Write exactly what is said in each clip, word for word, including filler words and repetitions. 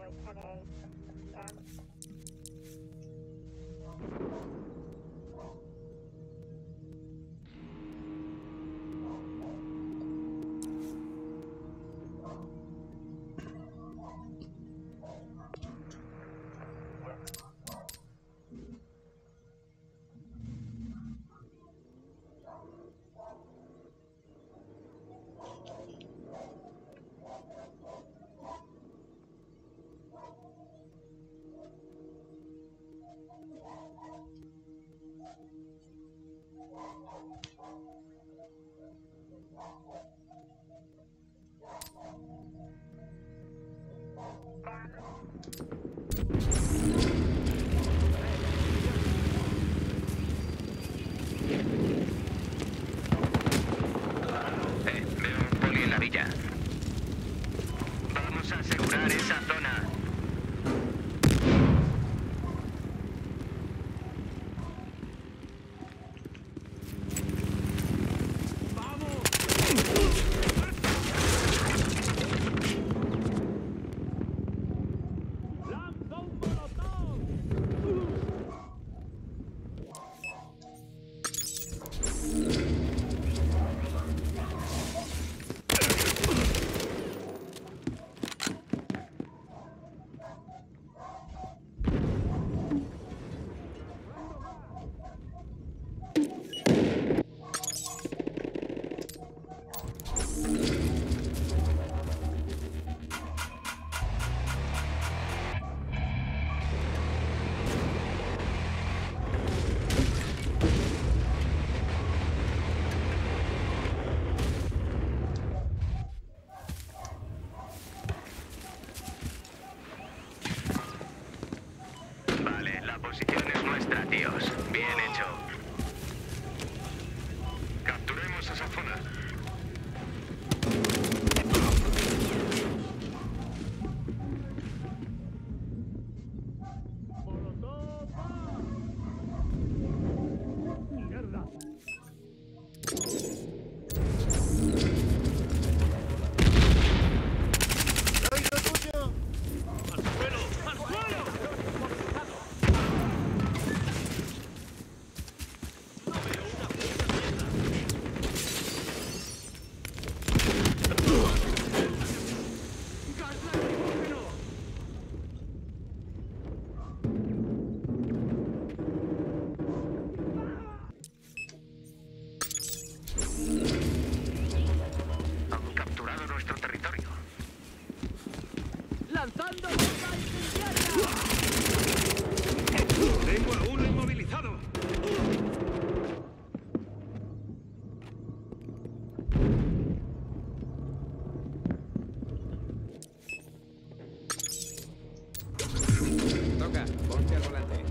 voy para intentar. Eh, veo un poli en la villa. Vamos a asegurar esa zona. Vale, la posición es nuestra, tíos. Bien hecho. Capturemos esa zona. Han capturado nuestro territorio. ¡Lanzando bomba incendiaria! Tengo a uno inmovilizado. Toca, ponte al volante.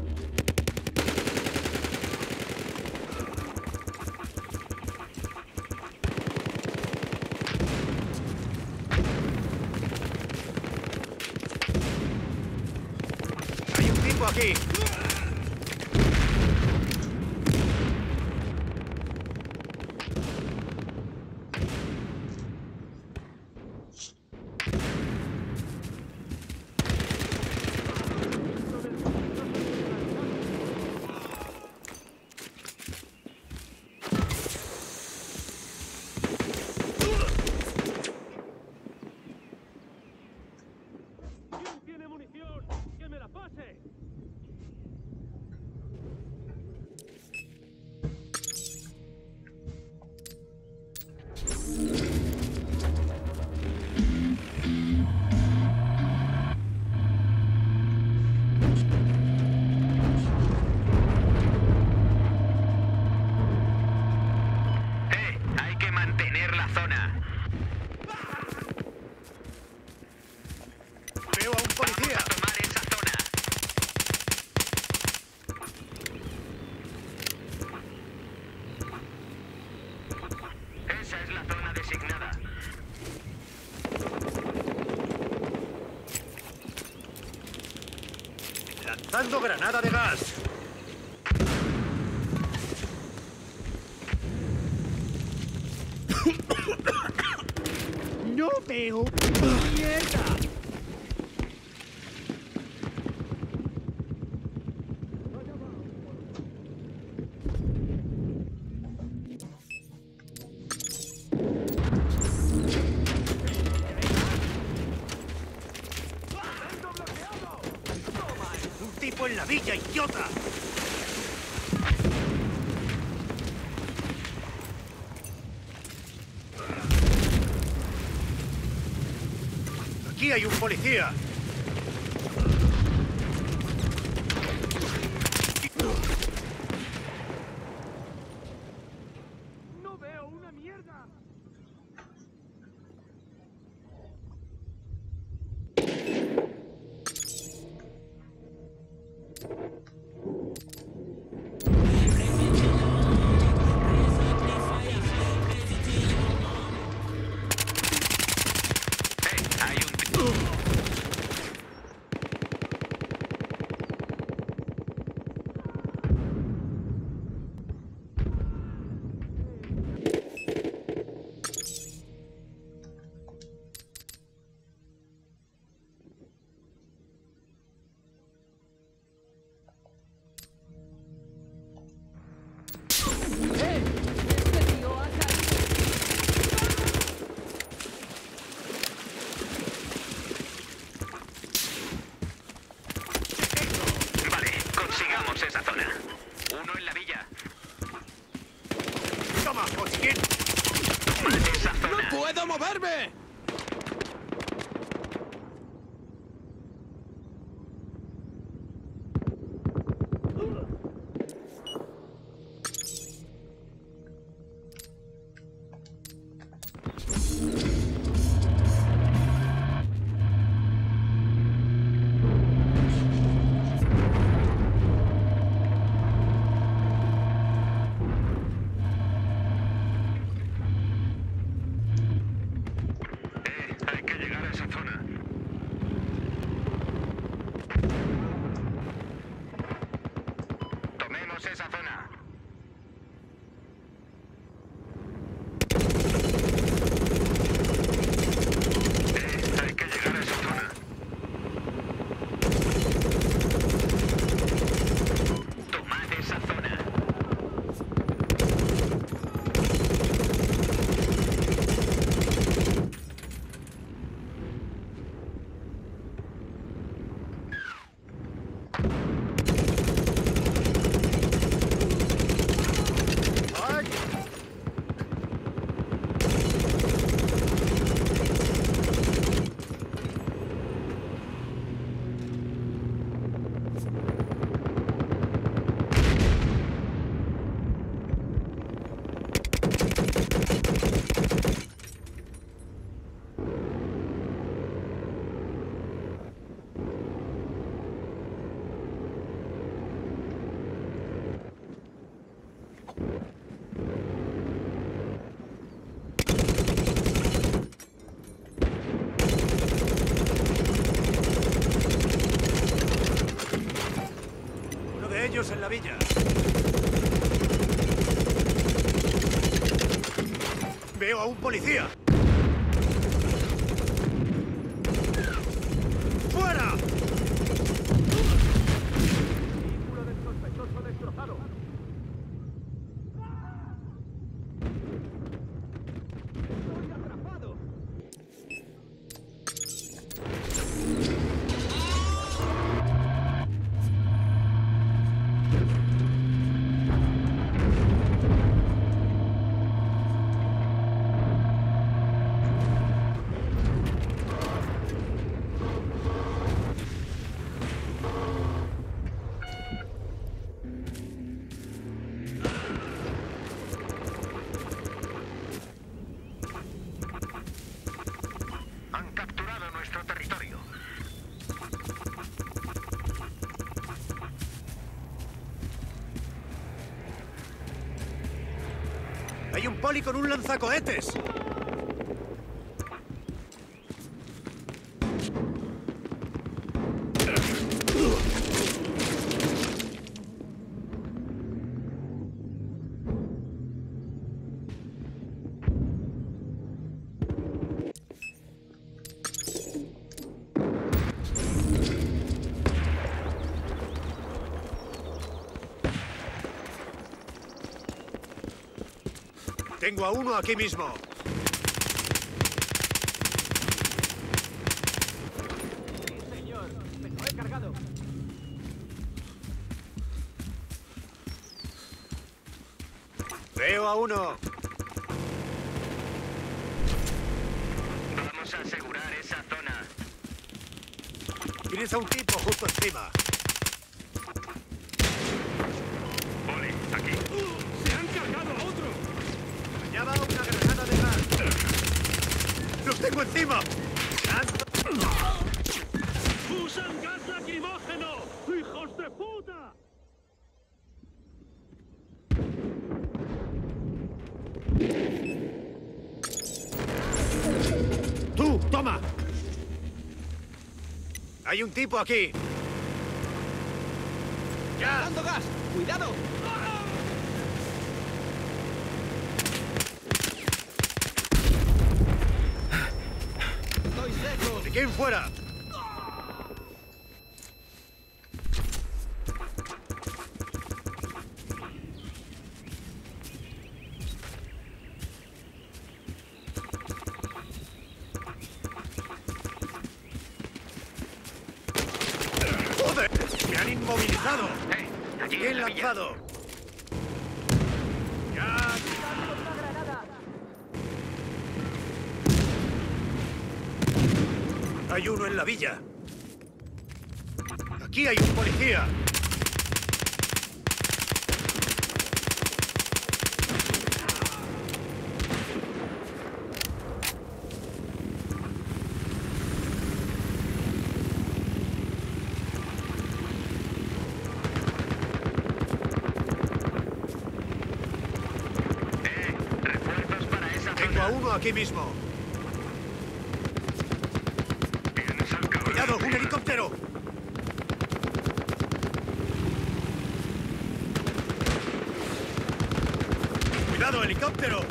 Hay un tipo aquí. ¿Quién tiene munición? ¡Que me la pase! Eh, hay que mantener la zona. Veo a un policía. Vamos a tomar esa zona. Esa es la zona designada. Lanzando granada de gas. ¡No veo! ¡Mierda! la villa, idiota! ¡Aquí hay un policía! ¡No veo una mierda! Vale, consigamos esa zona. Uno en la villa. ¡Toma, Hoskin! Toma esa zona. ¡No puedo moverme! Eh, hay que llegar a esa zona. Tomemos esa zona. Eh, hay que llegar a esa zona. Tomad esa zona. ¡Ay! Uno de ellos en la villa. Veo a un policía. ¡Fuera! Vehículo del sospechoso destrozado. ¡Estoy atrapado! Han capturado nuestro territorio. Hay un poli con un lanzacohetes. Tengo a uno aquí mismo. Sí, señor. Me lo he cargado. Veo a uno. Vamos a asegurar esa zona. Tienes a un tipo justo encima. Ole, aquí. ¡Se han cargado a otro! Allá va una granada de gas. ¡Los tengo encima! ¡Lanzo! ¡Usan gas lacrimógeno! ¡Hijos de puta! ¡Tú, toma! Hay un tipo aquí. ¡Ya! ¡Dando gas! ¡Cuidado! ¡Estoy seco! ¿De quién fuera? ¡Joder! ¡Me han inmovilizado! ¡Eh! Allí en ¡Bien la villa. lanzado! ¡Ya! Hay uno en la villa. Aquí hay un policía. Eh, refuerzos para esa Tengo a zona. uno aquí mismo. Tienes al cabrón. ¡Cuidado, un helicóptero! ¡Cuidado, helicóptero!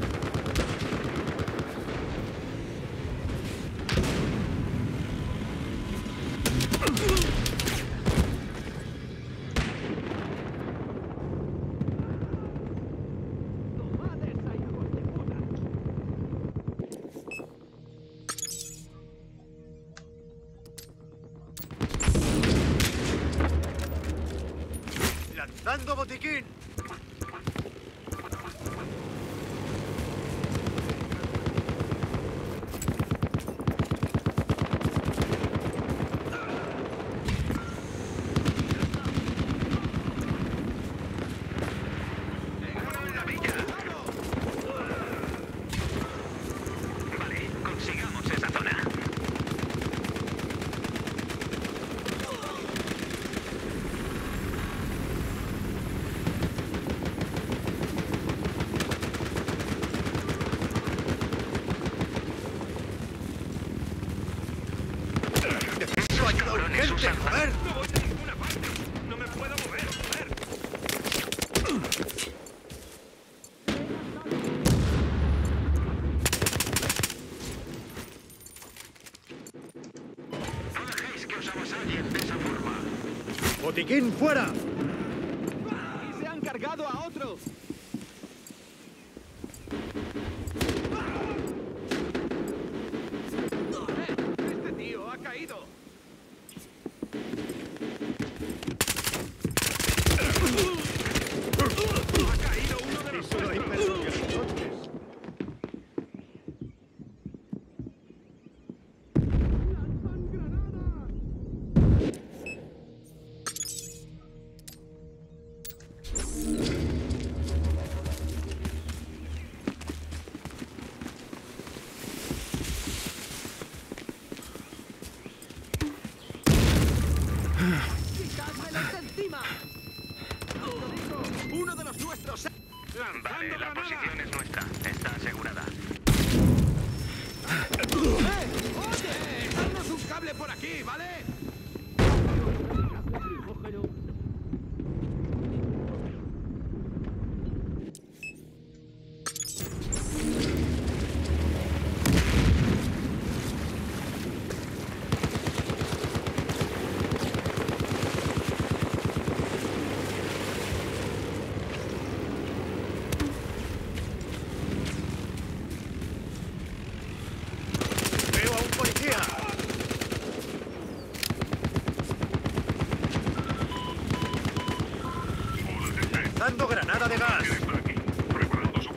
¡Lanzando botiquín! Uno en la villa. Vale, consigamos esa zona. ¡Necesito ayuda urgente, joder! ¡No voy a ninguna parte! ¡No me puedo mover! ¡Joder! No dejéis que os avasallen de esa forma. ¡Botiquín fuera! ¡Y se han cargado a otro! ¡Eh! ¡Este tío ha caído! ¡Ha caído uno de los Solo hay nuestros! personas. ¡Lanzan granadas! ¡Quitádmelos de encima! ¡Uno de los nuestros! Vale, la posición es nuestra. Está asegurada. ¡Eh! ¡Oye! ¡Echarnos un cable por aquí, ¿vale? ¡Veo a un policía! ¡Lanzando granada de gas! Por aquí, preparando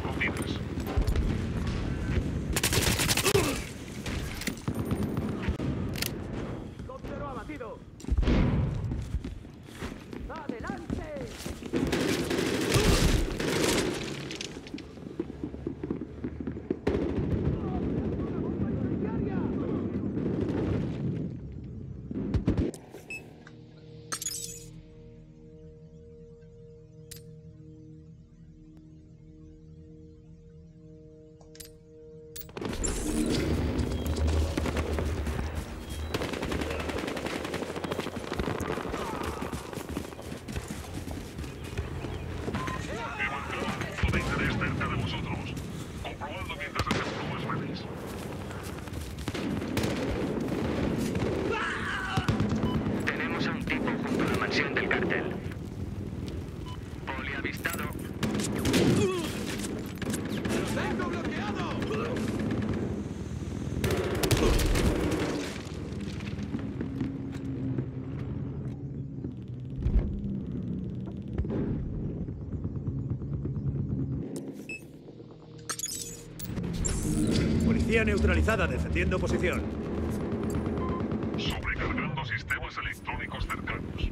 Policía neutralizada, defendiendo posición. Sobrecargando sistemas electrónicos cercanos.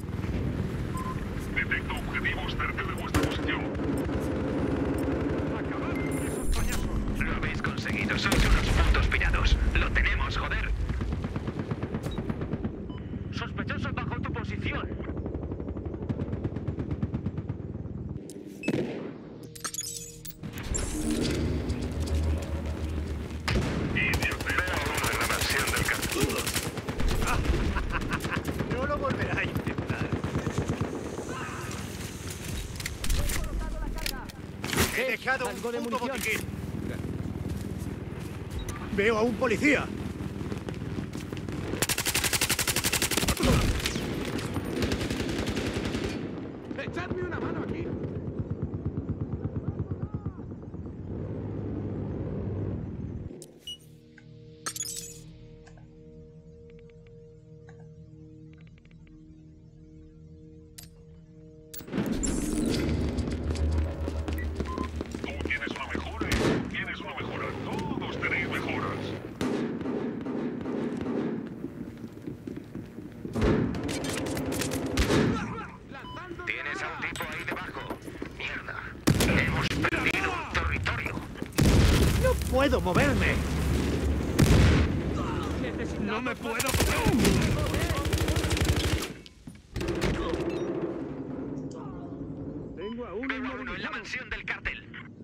Detecto objetivos cerca de vuestra posición. ¡Acabad con esos payasos! Lo habéis conseguido. Sois unos putos pirados. Lo tenemos, joder. ¡Sospechosos bajo tu posición! No lo volverá a intentar. He dejado un algo de puto munición. botiquín. Veo a un policía. ¡Echadme una mano aquí! Tú tienes una mejora. Tienes una mejora. Todos tenéis mejoras. ¡Lanzando! Tienes a un tipo ahí debajo. Mierda. Hemos perdido un territorio. No puedo moverme. No me puedo. Tengo a uno Veo a uno en la inmovilizado. mansión del cártel.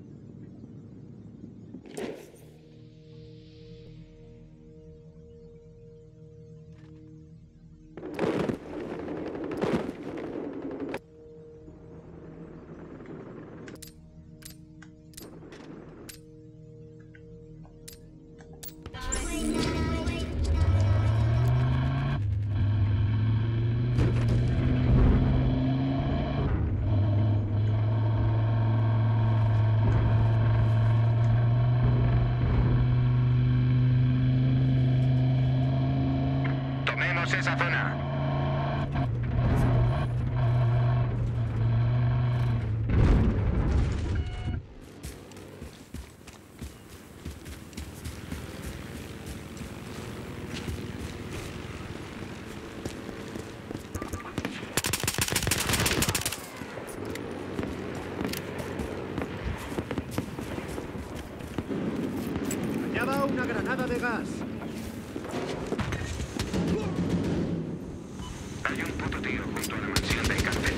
Tomemos esa zona. Allá va una granada de gas. Hay un puto tío junto a la mansión del cártel.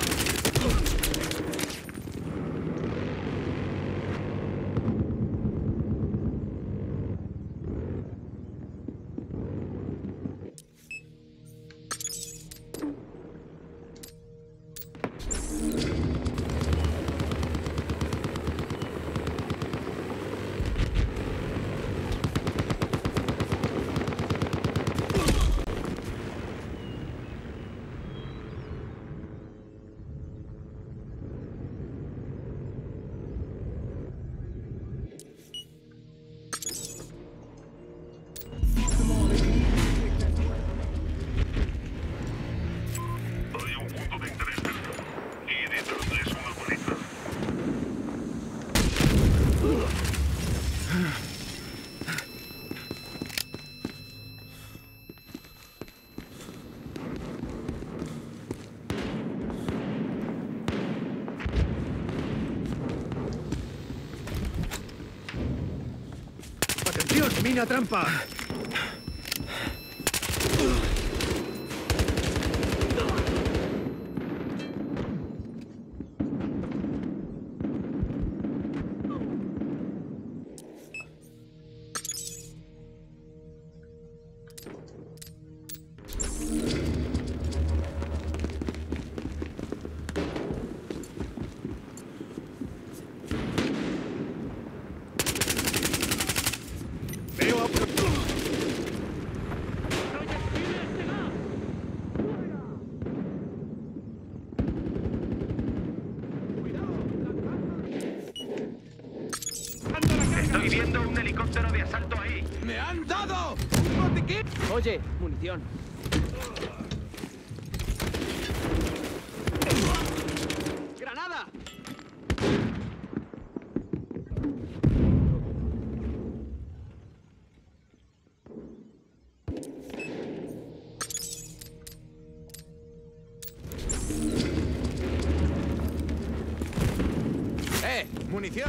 Hay un punto de interés cerca. Y detrás es una baliza. ¡Atención, mina trampa! Veo a... Estoy viendo un helicóptero de asalto ahí. ¡Me han dado! ¡Un botiquín! Oye, munición. ¡Granada! munición.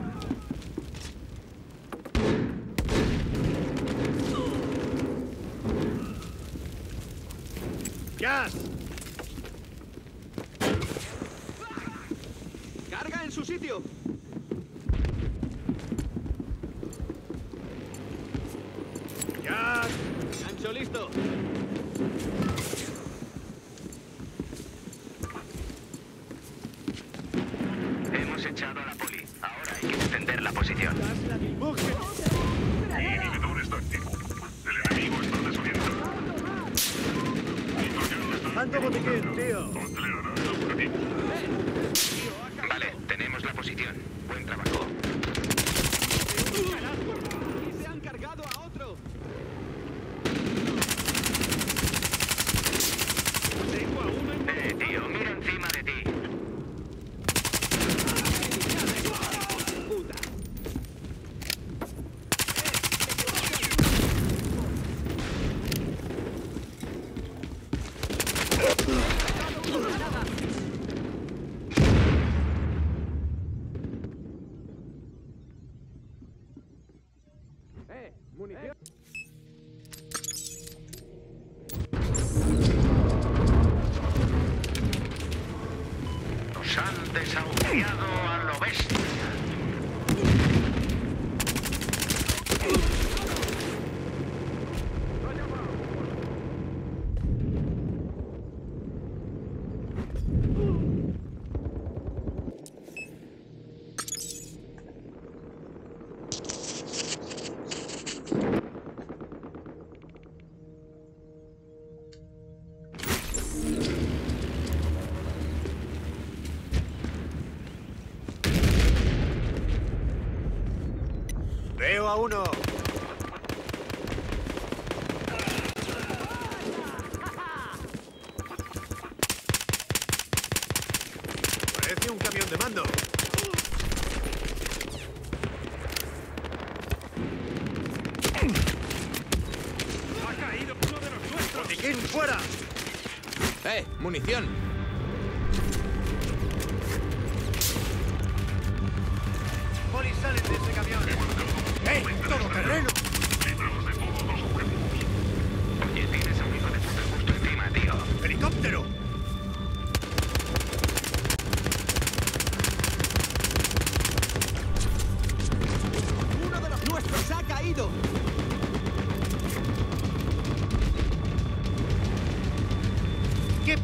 ¡Gas! ¡Carga en su sitio! ¡Gas! ¡Gancho listo! Hemos echado a la poli. Ahora hay que defender la posición. El inhibidor está activo. El enemigo está desorientado. ¡Ando botiquín, tío! Controla el objetivo. Vale, tenemos la posición. Buen trabajo. ¡Y se han cargado a otro! Tengo a uno en... Eh, tío, mira encima de ti. ¡Puta! ¡Eh! ¡Munición! Nos han desahuciado a lo bestia. ¡Veo a uno! Parece un camión de mando. ¡Ha caído uno de los nuestros! ¡Botiquín fuera! ¡Eh! ¡Munición! ¡Poli, salen de ese camión! ¡Eh! ¡Todoterreno! Libraos de todos los objetivos. Oye, tienes a un hijo de puta justo encima, tío. ¡Helicóptero! ¡Uno de los nuestros ha caído! ¿Qué?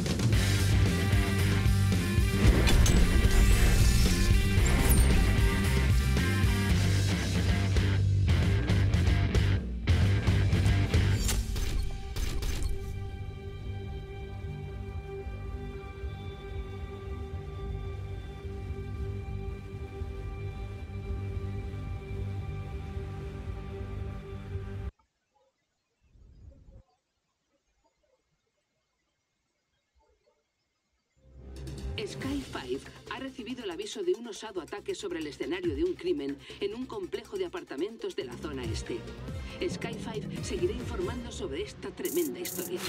Sky cinco ha recibido el aviso de un osado ataque sobre el escenario de un crimen en un complejo de apartamentos de la zona este. Sky cinco seguirá informando sobre esta tremenda historia.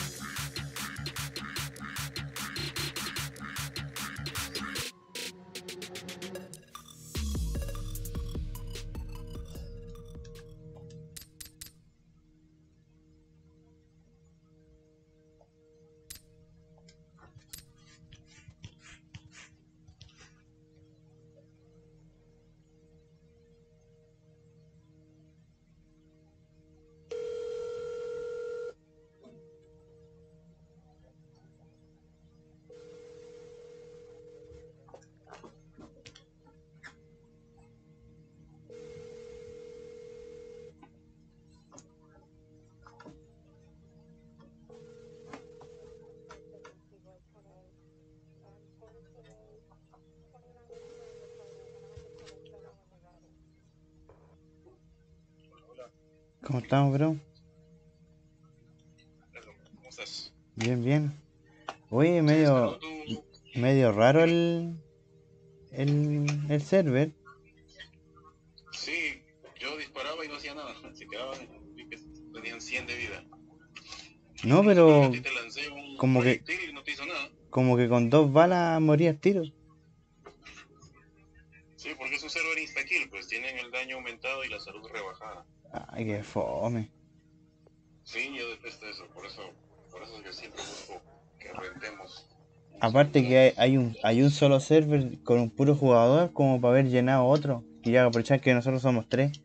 ¿Cómo estamos, bro? ¿Cómo estás? Bien, bien. Oye, medio, medio raro el, el, el server. Sí, yo disparaba y no hacía nada. Se quedaban, vi que tenían cien de vida. No, pero A ti te lancé un como que, proyectil y no te hizo nada. como que con dos balas morías tiro. Sí, por ser insta-kill, pues tienen el daño aumentado y la salud rebajada. Ay, qué fome. Sí, yo detesto eso, por eso, por eso es que siempre busco que rentemos. Aparte que hay, hay un hay un solo server con un puro jugador como para haber llenado otro. Y ya aprovechar que nosotros somos tres.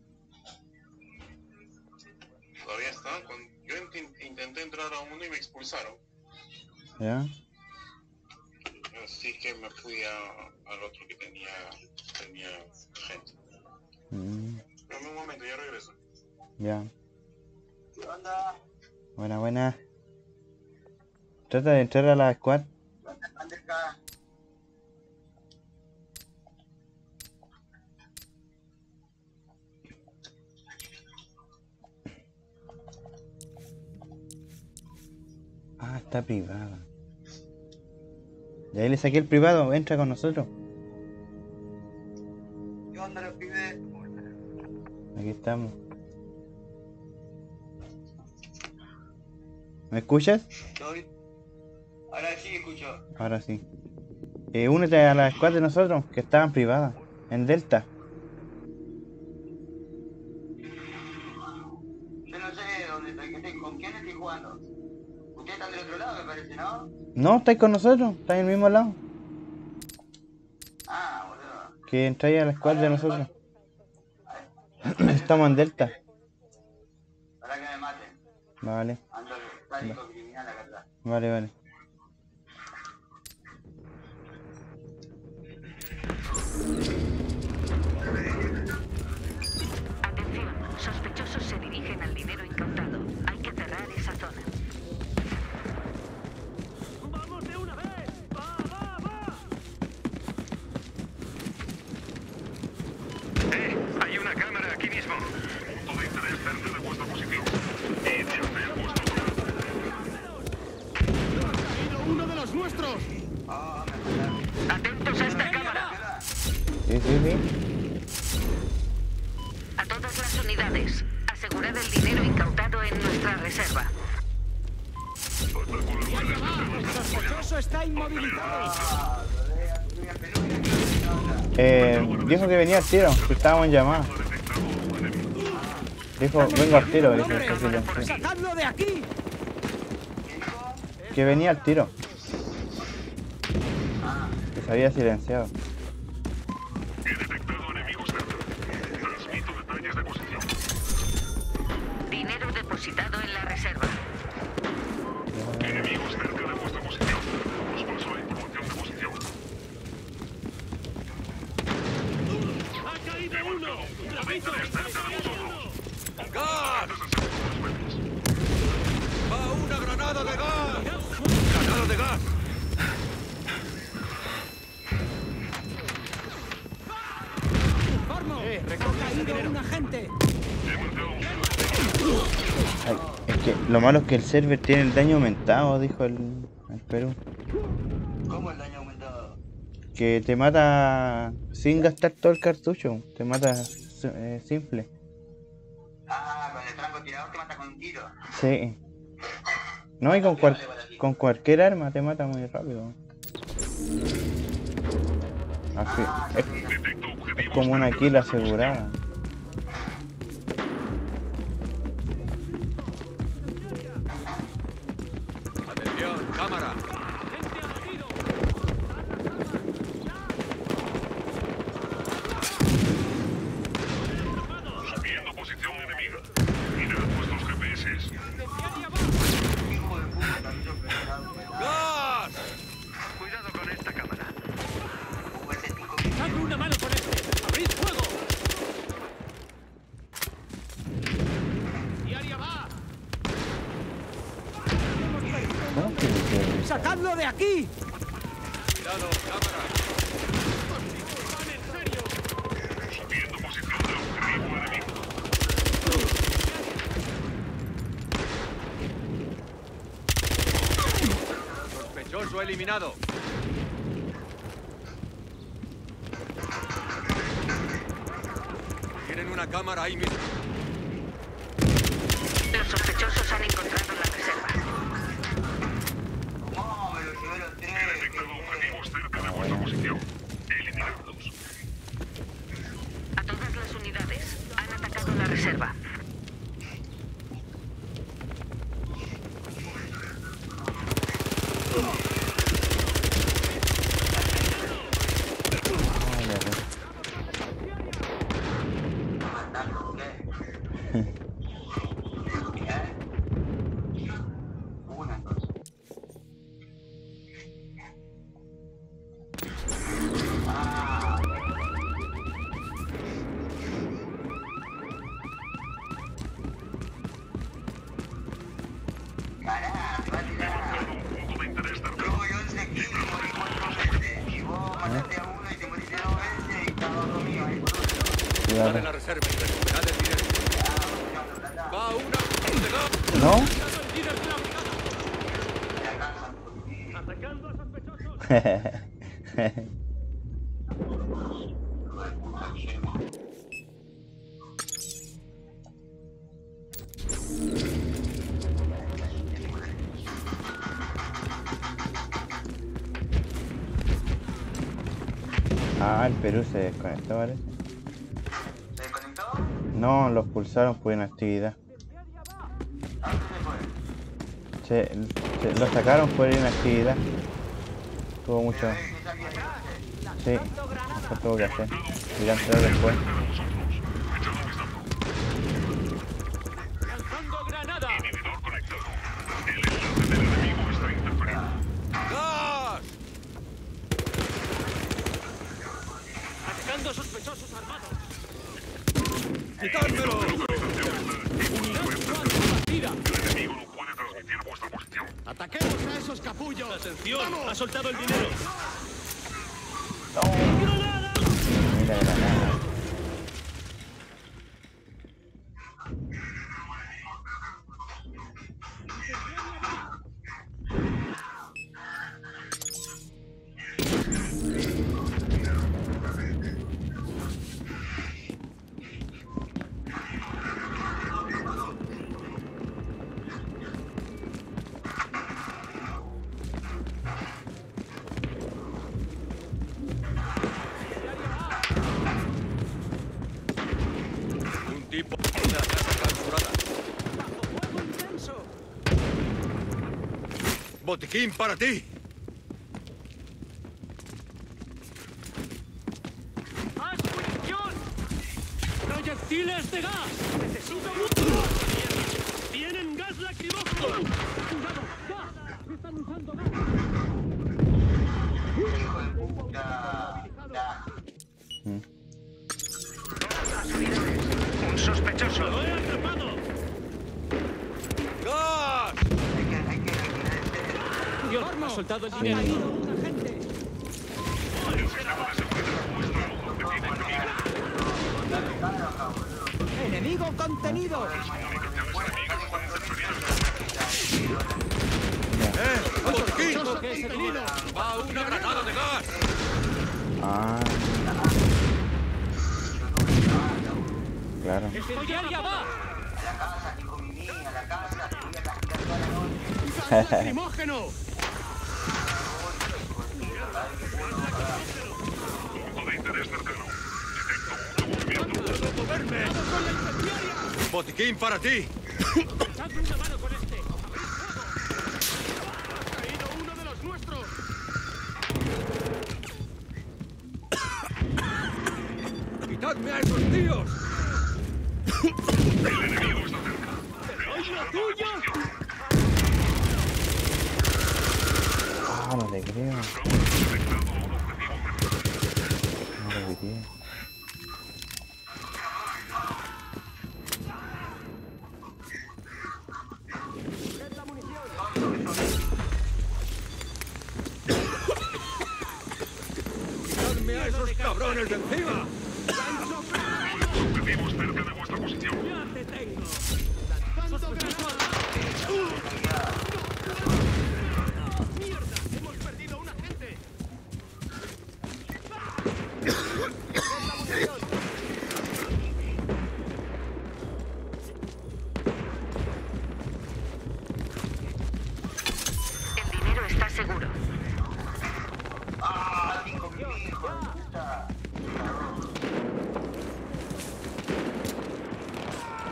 Todavía está. Con... Yo int intenté entrar a uno y me expulsaron. ¿Ya? Así que me fui a, al otro que tenía, tenía gente. Mm, Dame un momento, ya regreso. ya. ¿Qué onda? Buena, buena. Trata de entrar a la squad. ¿Dónde está? Ah, está privada. De ahí le saqué el privado, entra con nosotros. ¿Qué onda, los pibes? Aquí estamos. ¿Me escuchas? Estoy. Ahora sí escucho. Ahora sí. Eh, únete a la squad de nosotros, que estaban privadas, en Delta. Yo no sé dónde estoy, con quién estoy jugando. Ustedes están del otro lado, me parece, ¿no? No, estáis con nosotros, estáis en el mismo lado. Ah, boludo. Que entráis a la squad de nosotros. Estamos en Delta. Para que me maten. Vale, Ando sádico criminal acá atrás. vale, vale. Atención, sospechosos se dirigen al dinero incautado. Hay que cerrar esa zona. ¡Vamos de una vez! ¡Va, va, va! ¡Eh! Hay una cámara aquí mismo. Punto de interés cerca de vuestra posición. Iniciate vuestro ¡Ha caído uno de los nuestros! Atentos a esta cámara. Sí, sí, sí. A todas las unidades, asegurad el dinero incautado en nuestra reserva. ¡El sospechoso está inmovilizado! Eh, dijo que venía al tiro, que estábamos en llamada. Dijo, vengo al tiro, dijo que silencio. ¡Sacadlo de aquí! Que venía al tiro. Que se había silenciado. He detectado enemigos cerca. Transmito detalles de posición. Dinero depositado en la reserva. Enemigos cerca de vuestra posición. Os paso la información de posición. ¡Ha caído uno! Punto de interés cerca de vosotros. ¡Gas! Antes de seguros verdes. ¡Va una granada de gas! ¡Granada de gas! ¡Informo! ¡Eh, recoge ese dinero! ¡Un agente! Ay, es que lo malo es que el server tiene el daño aumentado, dijo el, el Perú. ¿Cómo el daño aumentado? Que te mata sin gastar todo el cartucho, te mata eh, simple. Ah, con el francotirador te mata con un tiro. Sí. No, y con, cual, con cualquier arma te mata muy rápido. Así, es, es como una kill asegurada. ¡Atención, cámara! Subiendo posición enemiga. Mirad vuestros G P S. ¡Gas! Cuidado con esta cámara. ¡Dadle una mano con este! ¡Abrid fuego! ¡Diaria va! ¿Cómo que se- ¡Sacadlo de aquí! ¡Cuidado, cámara! Subiendo posición de objetivo enemigo. ¡Sospechoso eliminado! Tienen una cámara ahí mismo. Los sospechosos han encontrado la reserva. No, me lo llevé los He tres. detectado objetivos cerca de vuestra posición. Eliminadlos. reserva. Dale la reserva y recuperad el dinero. Va una... ¿No? Atacando a sospechosos. Ah, el Perú se desconectó, ¿vale? ¿Se desconectó? No, los pulsaron por inactividad. ¿A dónde se fue? Se, se, lo sacaron por inactividad. Tuvo mucho. Sí, eso tuvo que hacer. Ir a entrar después. ¡Lanzando granada! Inhibidor conectado. El enlace del enemigo está interferido. ¡Gas! ¡Atacando a sospechosos armados! ¡Quitármelo! ¡Tira! El enemigo no puede transmitir vuestra posición. ¡Ataquemos a esos capullos! ¡Atención! ¡Ha soltado el dinero! Mira granada. Un tipo en la casa clausurada. ¡Botiquín para ti! ¡Haz munición! ¡Proyectiles de gas! ¡Necesito mucho! ¡Tienen gas lacrimógeno! ¡Cuidado! ¡Gas! ¡Están usando gas! Hijo de puta. Ya. Un sospechoso. ¡Lo he atrapado! ¡Gas! Hay que, hay que retirar este. Dios, ha soltado el dinero. El sistema de seguridad muestra un objetivo enemigo. Dale cara, cabrón. ¡Enemigo contenido! Comunicaciones enemigas están interferidas. ¡Eh! ¡Botiquín! ¿Qué es el hilo? ¡Va una granada de gas! Ah, claro. ¡Incendiaria va! A la casa, hijo mío, a la casa. Te voy a castigar toda la noche. ¡Gas lacrimógeno! Punto de interés cercano. Detecto mucho movimiento. ¡Botiquín para ti! ¡Echadme una mano con este! ¡Ha caído uno de los nuestros! ¡Quitadme a esos tíos! El enemigo está cerca. ¡Soy lo tuyo! Ah, no te creo. Detectado un objetivo cercano. No lo vi. ¡Quitadme a esos cabrones de encima! Objetivos cerca de vuestra posición. ¡Ya te tengo! ¡Lanzando granada! ¡Mierda! ¡Hemos perdido un agente! El dinero está seguro. Ah, hijo mío, hijo de puta.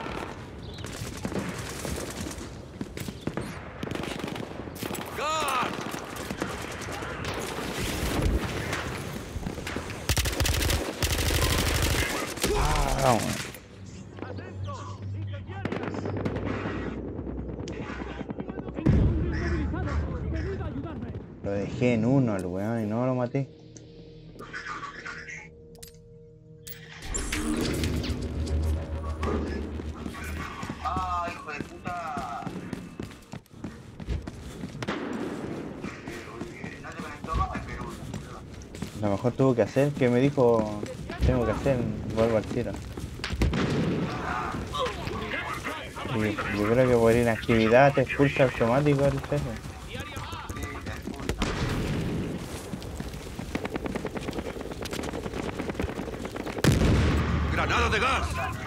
Vamos. Lo dejé en uno al weón y no lo maté. Ah, hijo de puta. No te conectó más, pero Lo mejor tuvo que hacer, que me dijo, tengo que hacer, vuelvo al tiro. Y yo creo que por inactividad te expulsa automático el jefe. ¡Granada de gas!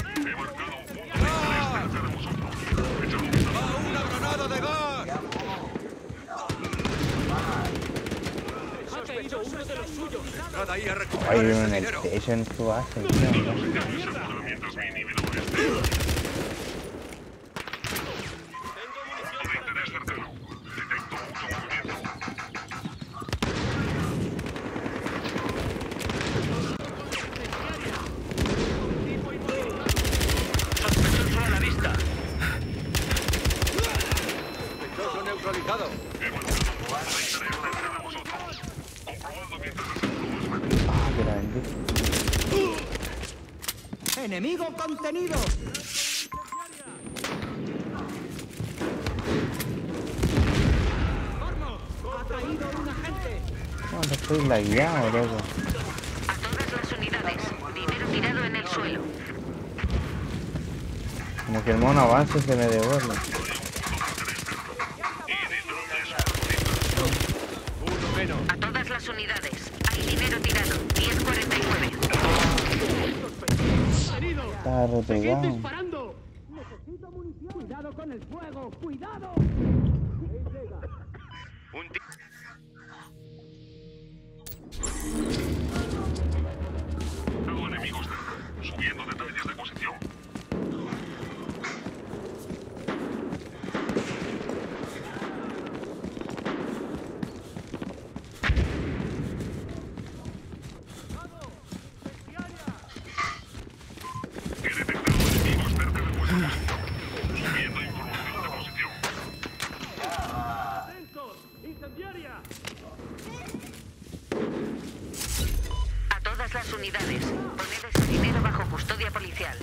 ¡Va una granada de gas! Nada ahí a recuperar Hay uno ese en el dinero. techo en su base. ¿No? Mientras mi inhibidor esté. Punto de interés cercano. Detecto mucho movimiento. Sospechoso a la vista. Sospechoso neutralizado. He marcado un punto de interés cerca de vosotros. Comprobando mientras el seguro es mejor. Ah, que la vendí. ¡Enemigo contenido! ¡Ha caído un agente! No, no estoy lagueado, loco. A todas las unidades. Dinero tirado en el suelo. Como que el mono avanza y se me devuelve. Uno menos. A todas las unidades. Hay dinero tirado. diez cuarenta y nueve. Está repegado. disparando! ¡Necesito munición! ¡Cuidado con el fuego! ¡Cuidado! Un ti- Veo enemigos cerca. Subiendo detalles de posición. He detectado enemigos cerca de vuestra posición. Subiendo información de posición. ¡Atentos! ¡Incendiaria! A todas las unidades. Poned ese dinero bajo custodia policial.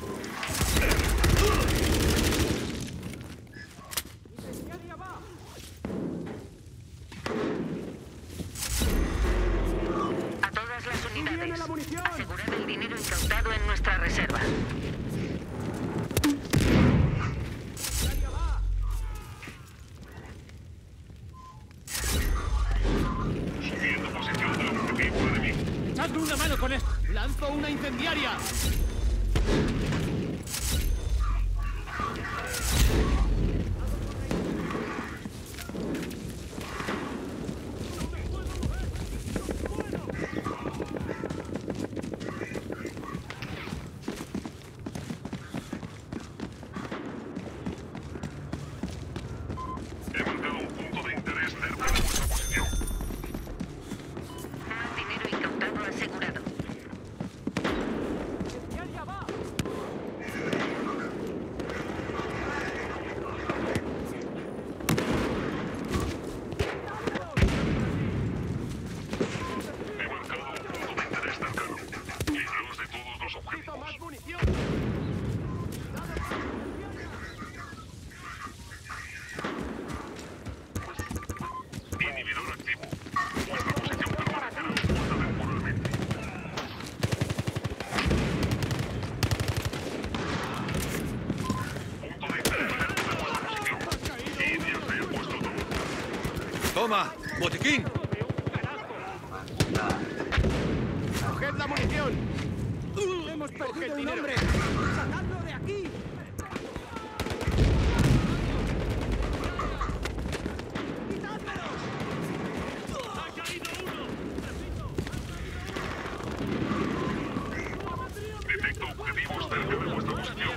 A todas las unidades. Asegurad el dinero incautado en nuestra reserva. Subiendo posición del objetivo enemigo. ¡Echadme una mano con esto! ¡Lanzo una incendiaria! He marcado un punto de interés cerca de vuestra posición. Más dinero incautado asegurado. He marcado un punto de interés cercano. Libraos de todos los objetivos. ¡Más munición! Inhibidor activo. Vuestra posición permanecerá oculta temporalmente. Punto de interés cerca de vuestra posición. Y ya se ha puesto todo. Toma, botiquín. ¡Coged la munición! ¡Hemos perdido Coge el un dinero. hombre! ¡Sacadlo de aquí! Detecto objetivos cerca de vuestra posición.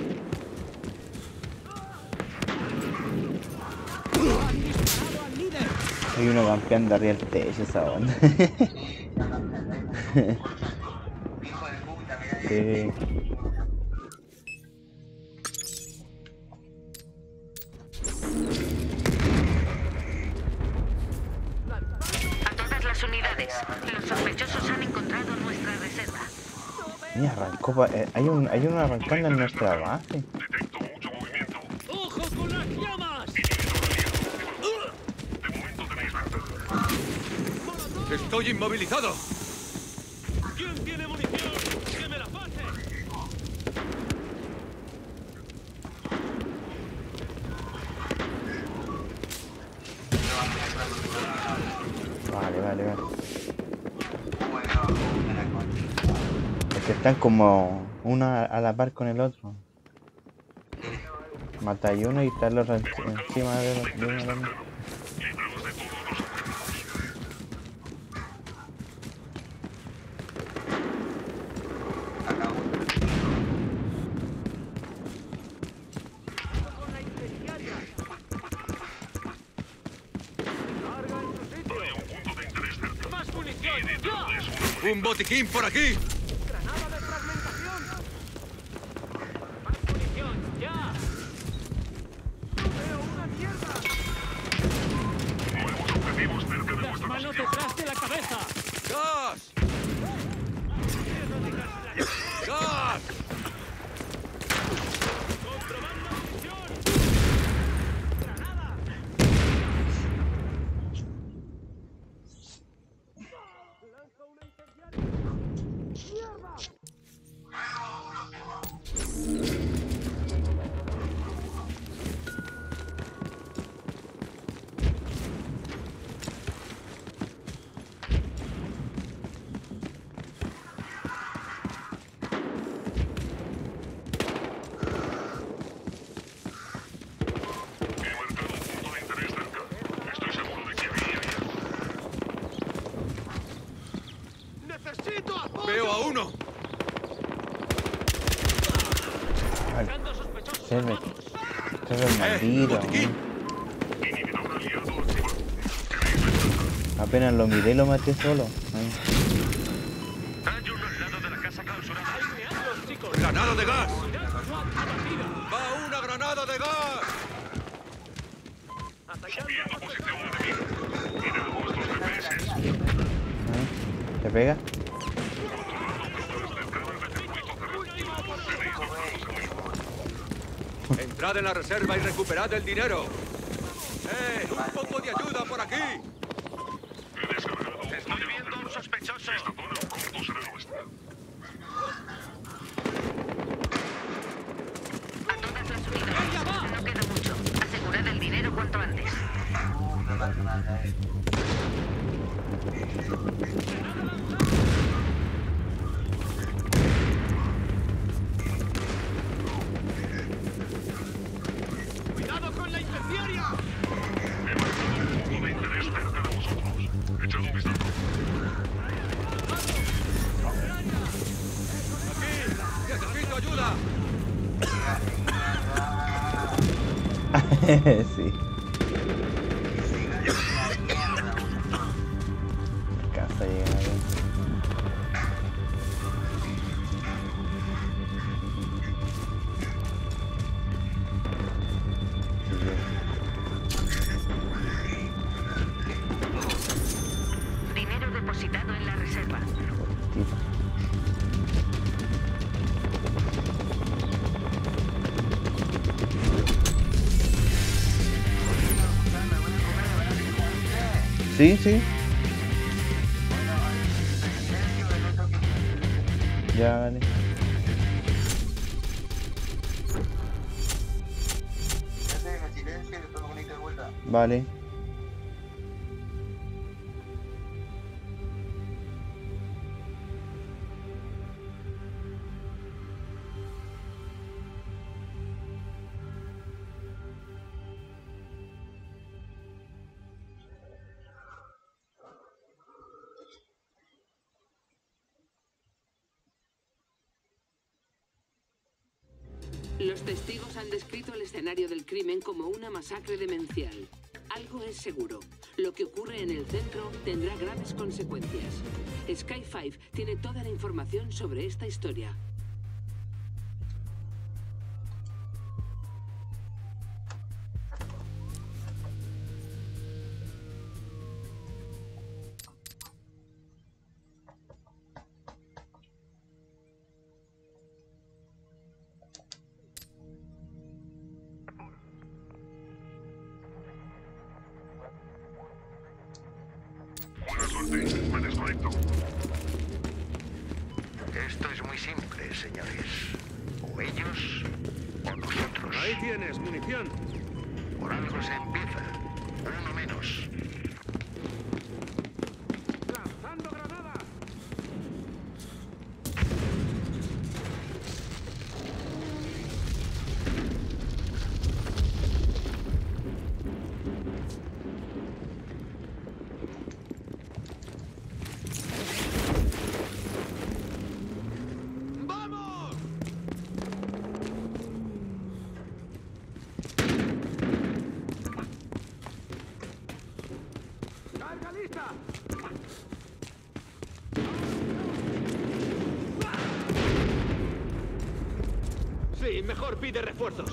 ¡Han disparado al líder! uno campeando arriba del techo, esa onda. Sí. A todas las unidades, los sospechosos han encontrado nuestra reserva. Mira, arrancó. pa- eh, hay, un, hay uno arrancando en nuestra base. Detecto mucho movimiento. ¡Ojo con las llamas! De momento tenéis ventaja. ¡Estoy inmovilizado! ¿Quién tiene munición? ¡Que me la pase! Vale, vale, vale. Es que están como uno a, a la par con el otro. Mata a uno y está el otro en- encima de, de uno también. Líbranos de todos los ¡Más munición! ¡Ya! ¡Un botiquín por aquí! ¡Granada de fragmentación! ¡Más munición! ¡Ya! ¡Veo una mierda! nuevos objetivos cerca de ¡Las vuestra manos posición. detrás de la cabeza! ¡Gas! ¡Gas! ¡Comprobando munición! ¡Granada! ¡Lanza una incendiaria! ¡Mierda! He marcado un punto de interés cerca. Estoy seguro de que ahí hay algo. ¡Necesito apoyo! ¡Veo a uno! Buscando sospechosos Se ve. armados. Se ve maldito. botiquín. Inhibidor aliado activado. Tenéis ventaja. Apenas lo miré lo maté solo. Ahí. Hay uno al lado de la casa clausurada. ¡Alineados, chicos! ¡Granada de gas! ¡Unidad SWAT abatida! ¡Va una granada de gas! ¡Atacando Viendo a posición enemiga. Mirad vuestros G P S. Ahí. ¿Te pega? ¡Entrad en la reserva y recuperad el dinero! ¡Eh! ¡Un poco de ayuda por aquí! He descargado un Estoy viendo a un sospechoso. Esta zona pronto será nuestra. A todas las unidades, no queda mucho. Asegurad el dinero cuanto antes. ¡Cuidado con la incendiaria! He marcado un punto de interés cerca de vosotros. Echad un vistazo. ¡Necesito ayuda! Sí. Casa llega bien. Dinero depositado en la reserva. Tipo. Sí, sí. Ya, vale. Vale. Los testigos han descrito el escenario del crimen como una masacre demencial. Algo es seguro. Lo que ocurre en el centro tendrá graves consecuencias. Sky cinco tiene toda la información sobre esta historia. Buena suerte, me desconecto. Esto es muy simple, señores. O ellos o nosotros. Ahí tienes, munición. Por algo se empieza. Uno menos. ¡Lanzando granada! ¡Carga lista! Sí, mejor pide refuerzos.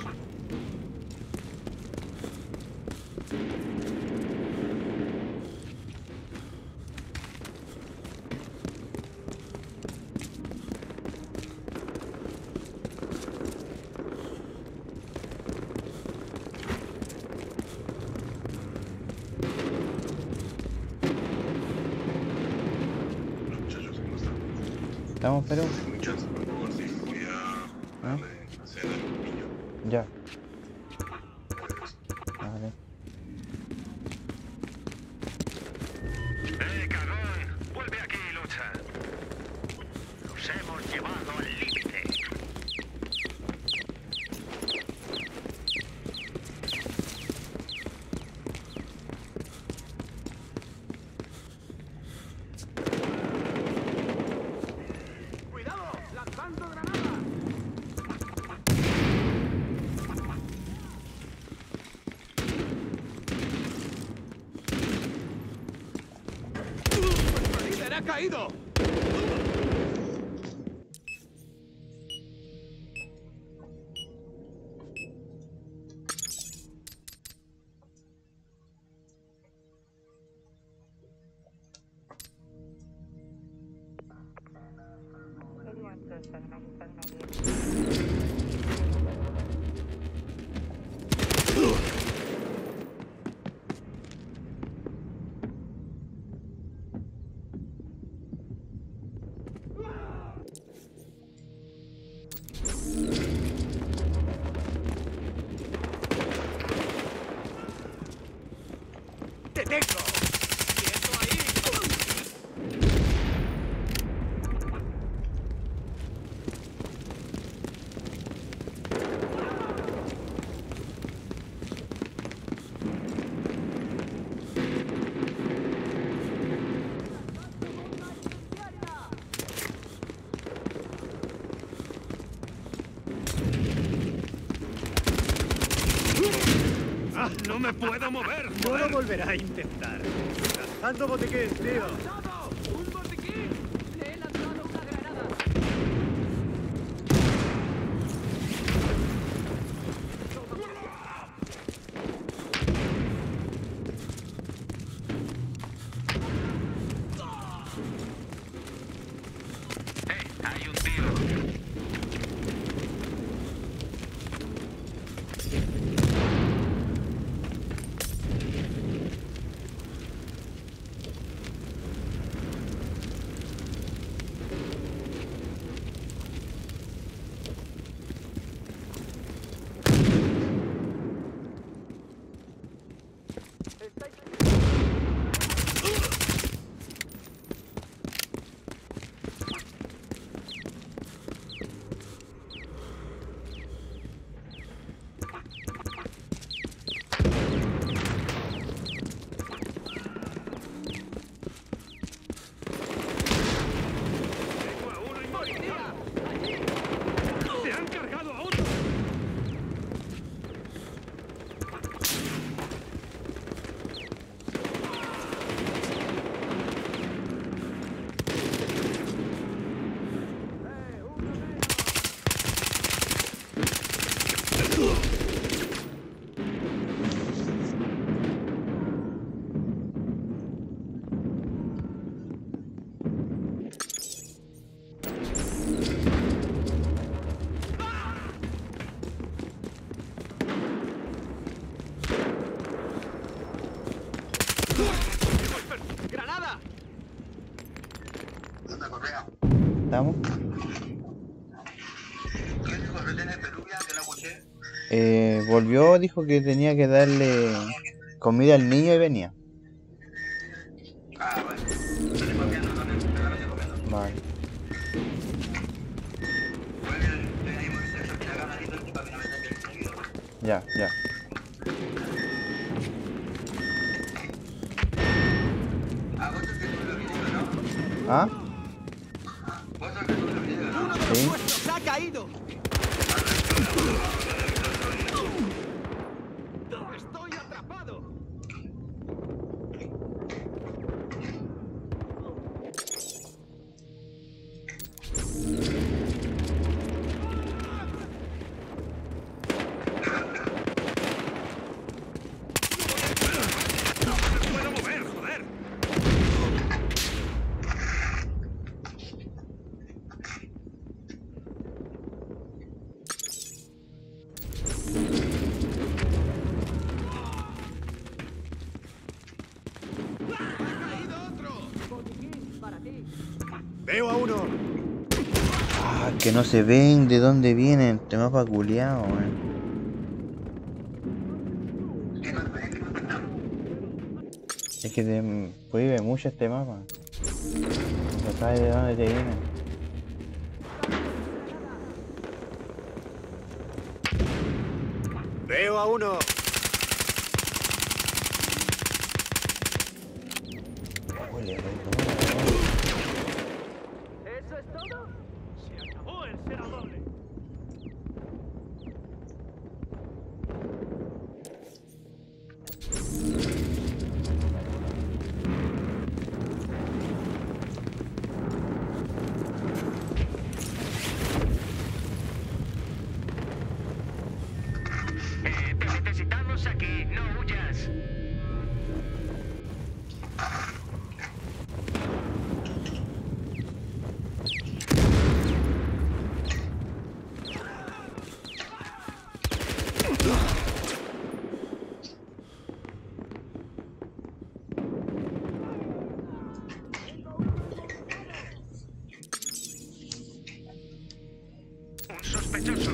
Muchachos, ¿cómo están? ¿Estamos, Perú? Muchas, por favor, sí, voy a ¿Ah? darle a cena al niño. Ya. Vale. ¡Eh, cagón! ¡Vuelve aquí, lucha! Los hemos llevado al límite. ¡Cuidado! ¡Lanzando granada! ¡Nuestro líder ha caído! ¡Te tengo! ¡Quieto ahí! ¡Ah, no me puedo mover! No lo volverá a intentar. Lanzando botiquín, tío. ¡Un botiquín! ¡Le he lanzado una granada! ¡Eh, hay un tío! estamos. ¿Qué dijo Retén en Peruvia que no escuché? Eh, volvió, dijo que tenía que darle comida al niño y venía. Ah, bueno. Estoy comiendo también, pero no estoy comiendo. Vale. Ya, ya. ¿Ah? Sí. ¡Se ha caído! ¡Estoy atrapado! Veo a uno. Ah, que no se ven de dónde vienen. Este mapa culiao, weón. Es que te prohíbe mucho este mapa. No sabes de dónde te vienen. Veo a uno. Oye, ¿Eso es todo? Se acabó el cero doble. Eh, te necesitamos aquí, no huyas. Un sospechoso.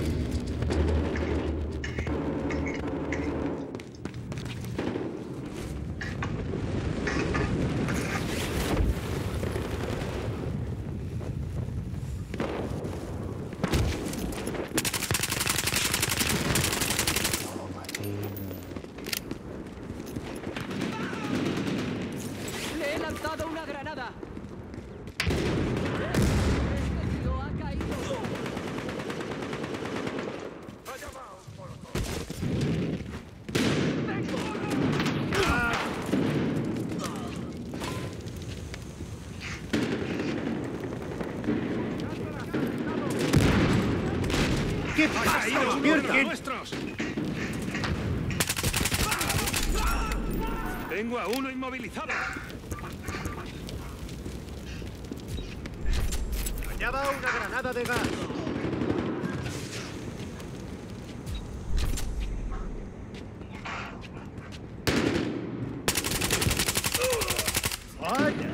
¡Le he lanzado una granada! ¡Este tío ha caído! ¿Qué pasa? ¡Despierta! ¡Nuestros! Tengo a uno inmovilizado. Allá va una granada de gas. ¡Vaya!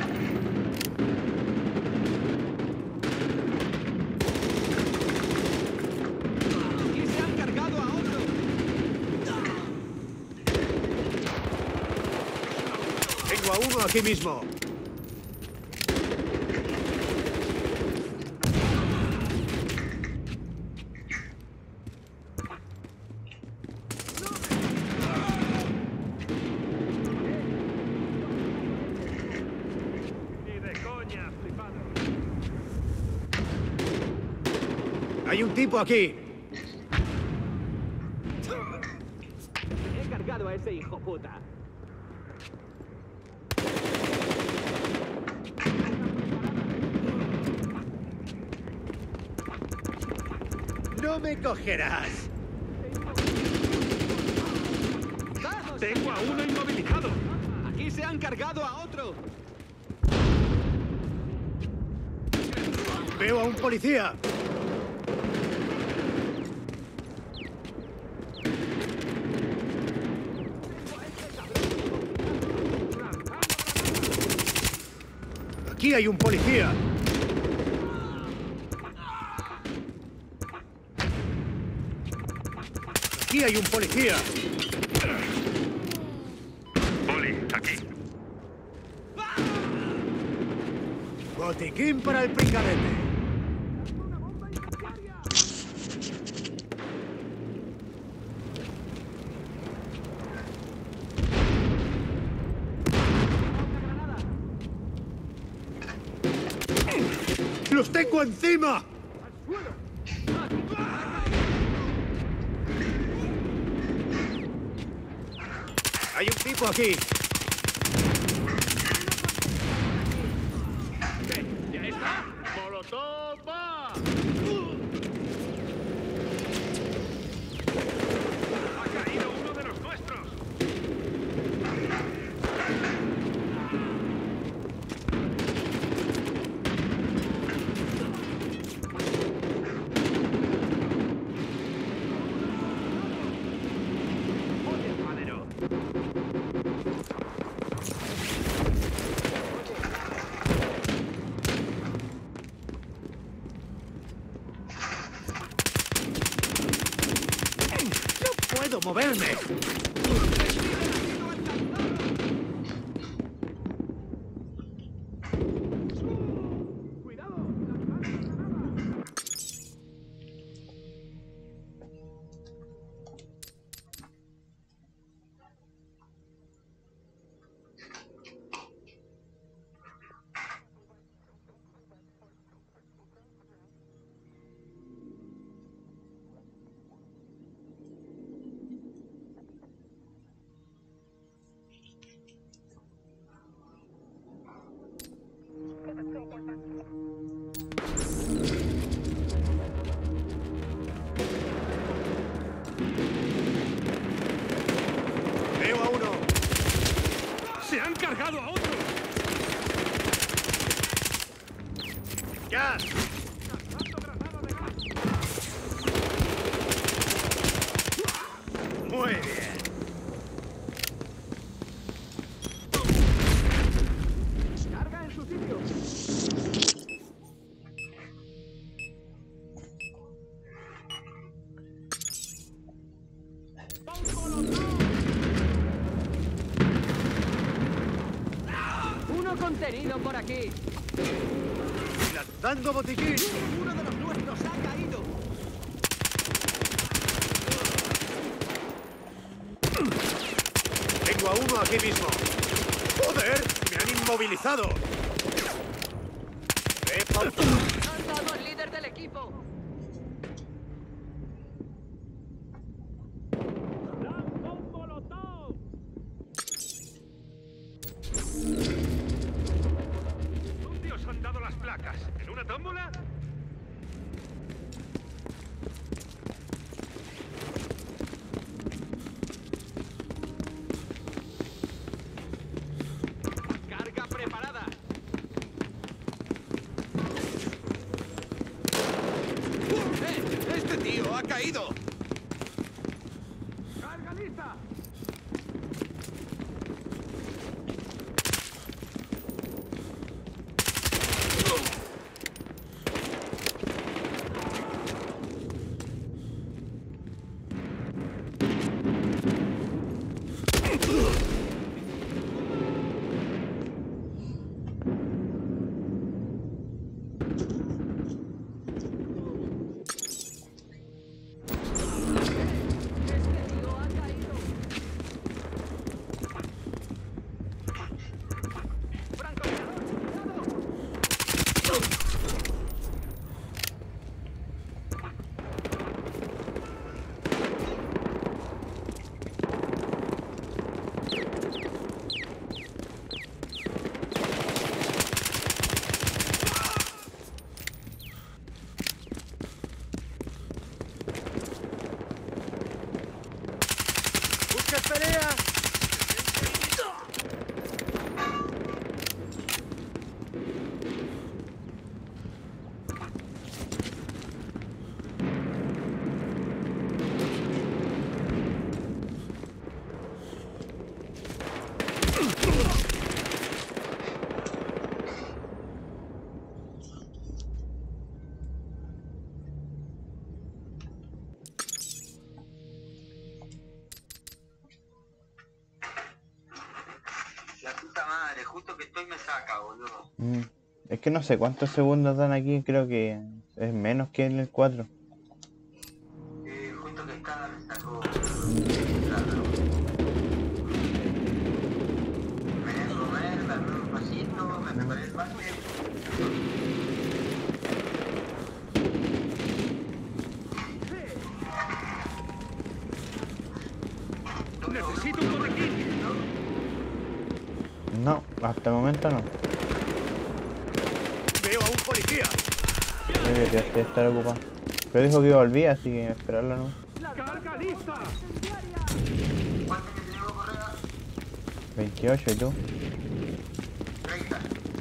¡Y se han cargado a otro! Tengo a uno aquí mismo. Ni de coña, flipado. Hay un tipo aquí. He cargado a ese hijo puta. No me cogerás. ¡Vamos! Tengo a uno inmovilizado. ¡Aquí se han cargado a otro! Veo a un policía. Aquí hay un policía. Aquí hay un policía. Poli, aquí. Botiquín para el pringadete. ¡Los tengo encima! Hay un tipo aquí. ¿Ya está? ¡Molotov va! Ha caído uno de los nuestros. ¡No puedo moverme! Veo a uno. ¡Se han cargado a otro! ¡Gas! Muy bien. Carga en su sitio. Uno contenido por aquí. ¡Lanzando botiquín! Uno de los nuestros ha caído. Tengo a uno aquí mismo. ¡Joder! ¡Me han inmovilizado! He pautado. Han dado al líder del equipo. ¡Lanza un molotov! ¿Dónde os han dado las placas? ¿En una tómbola? ¡Carga preparada! ¡Eh! ¡Este tío ha caído! ¡Carga lista! ¡Busca pelea! saca, boludo. Mm. Es que no sé cuántos segundos dan aquí, creo que es menos que en el cuatro. Eh, justo que estaba me sacó. Me voy a comer, me abrí un pasito, me preparé el mate. Necesito un botiquín. No, hasta el momento no. Veo a un policía. Debe que este estar ocupado. Pero dijo que volvía, así que esperarlo no. ¡Carga lista! ¿Cuánto te tengo correa? veintiocho, ¿y tú? treinta.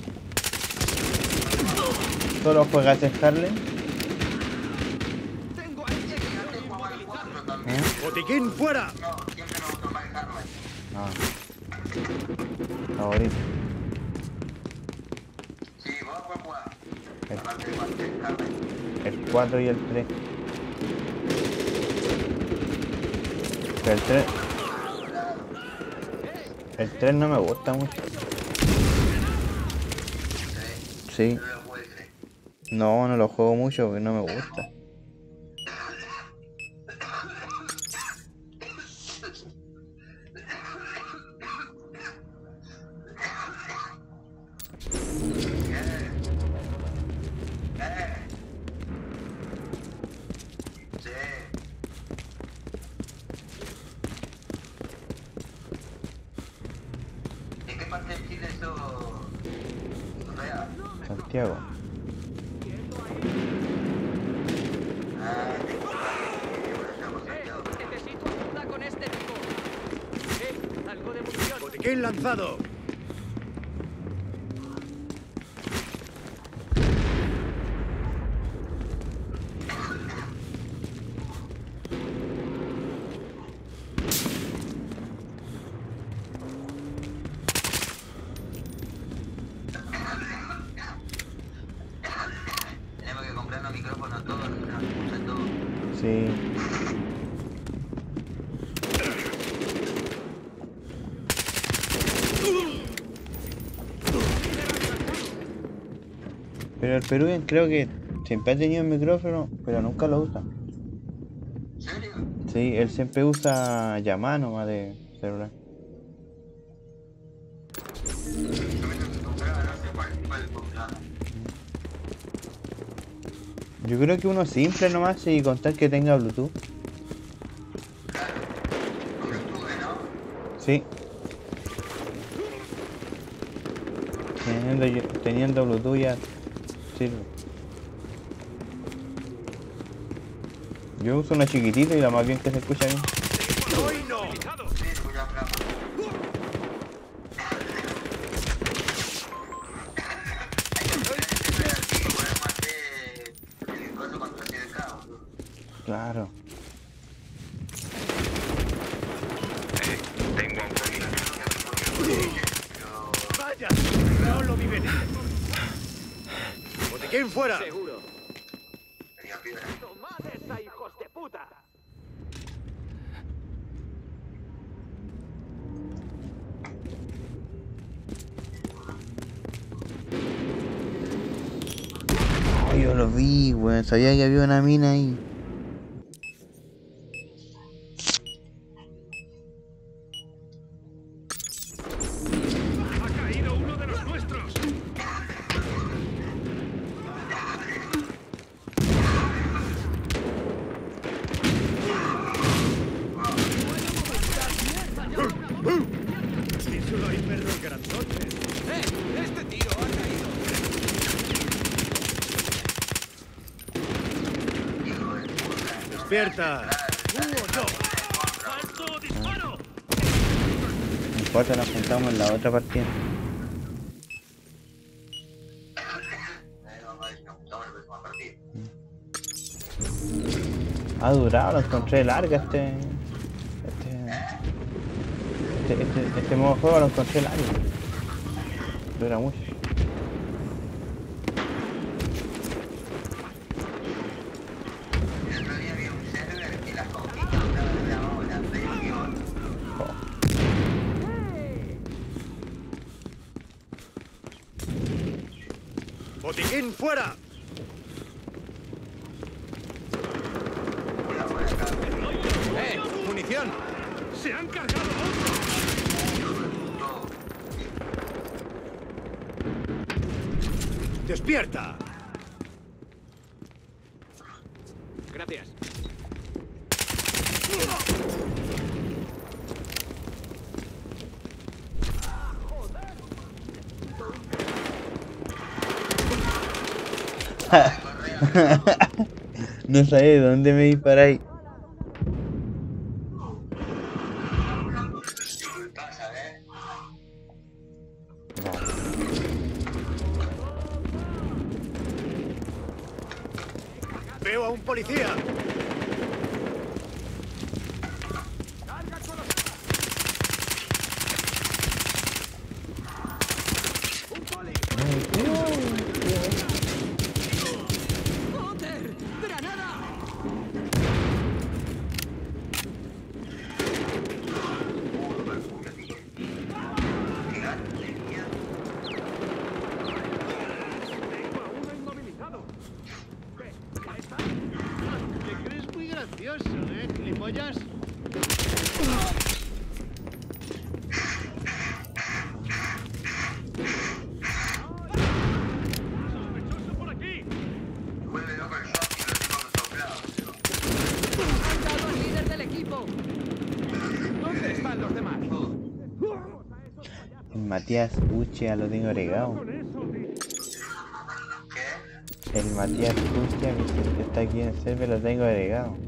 ¿Solo juegas en Harlem? ¿Eh? ¡Botiquín fuera! No, siempre me gustó manejarme. Ah. Favorito. Sí, vos puedes jugar. El, Aparte de manejarme. el cuatro y el tres. Pero el tres... El tres no me gusta mucho. Sí. No, no lo juego mucho porque no me gusta. ¿En qué parte de Chile eso? Correa. Santiago. Ah, te Necesito ayuda con este tipo. Eh, algo de munición. ¡Botiquín lanzado! tenemos que comprarnos micrófonos todos, que nos escuchan todos. Sí. Pero el Peruvian creo que siempre ha tenido un micrófono, pero nunca lo usa. ¿En serio? Sí, él siempre usa llamada nomás de celular. Yo me tengo que comprar, no sé cuál, cuál comprar. Yo creo que uno simple nomás y contar que tenga Bluetooth. Claro. Con Bluetooth, ¿no? Sí. Teniendo, teniendo Bluetooth ya sirve. Yo uso una chiquitita y la más bien que se escucha bien. ¡Hoy no! Sí, escucha, Fran. Claro. Eh, tengo a un policía. ¡Vaya! ¡No lo vi venir! ¡Botiquín fuera! Seguro. Tenía piedra. ¡Tomad esa, hijos de puta! Oh, yo lo vi, weón. Sabía que había una mina ahí. ¡Ha caído uno de los nuestros! ¡Y solo hay perros grandotes! ¡Eh! ¡Este tío ha caído! ¡Despierta! ¡Tú o yo! ¡Alto disparo! No importa, nos juntamos en la otra partida. Ha durado, lo encontré larga este... Este... Este, este, este modo de juego lo encontré largo. Dura mucho. El otro día vi un server que las conquistas estaban la hora, medio. Oh. ¡Botiquín fuera! ¡Eh! ¡Munición! ¡Se han cargado otro! ¡Despierta! Gracias. No sabía de dónde me disparáis. ¡Veo a un policía! Matías Uche lo tengo agregado. El Matías Uche que está aquí en el server lo tengo agregado.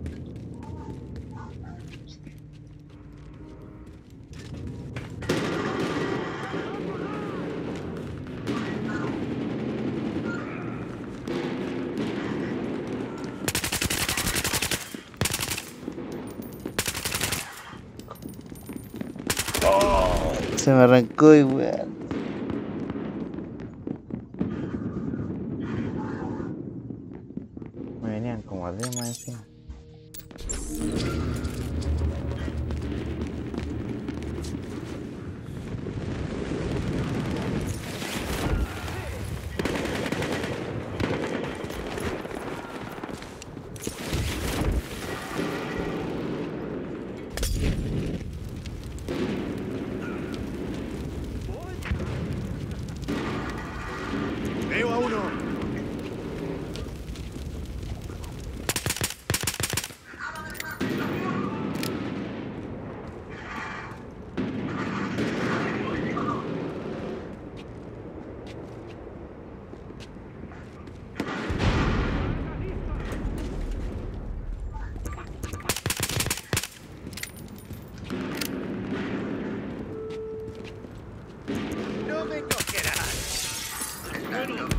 Se me arrancó y weón. Me venían como a más encima. ¡Veo a uno! ¡No me cogerás! Bueno.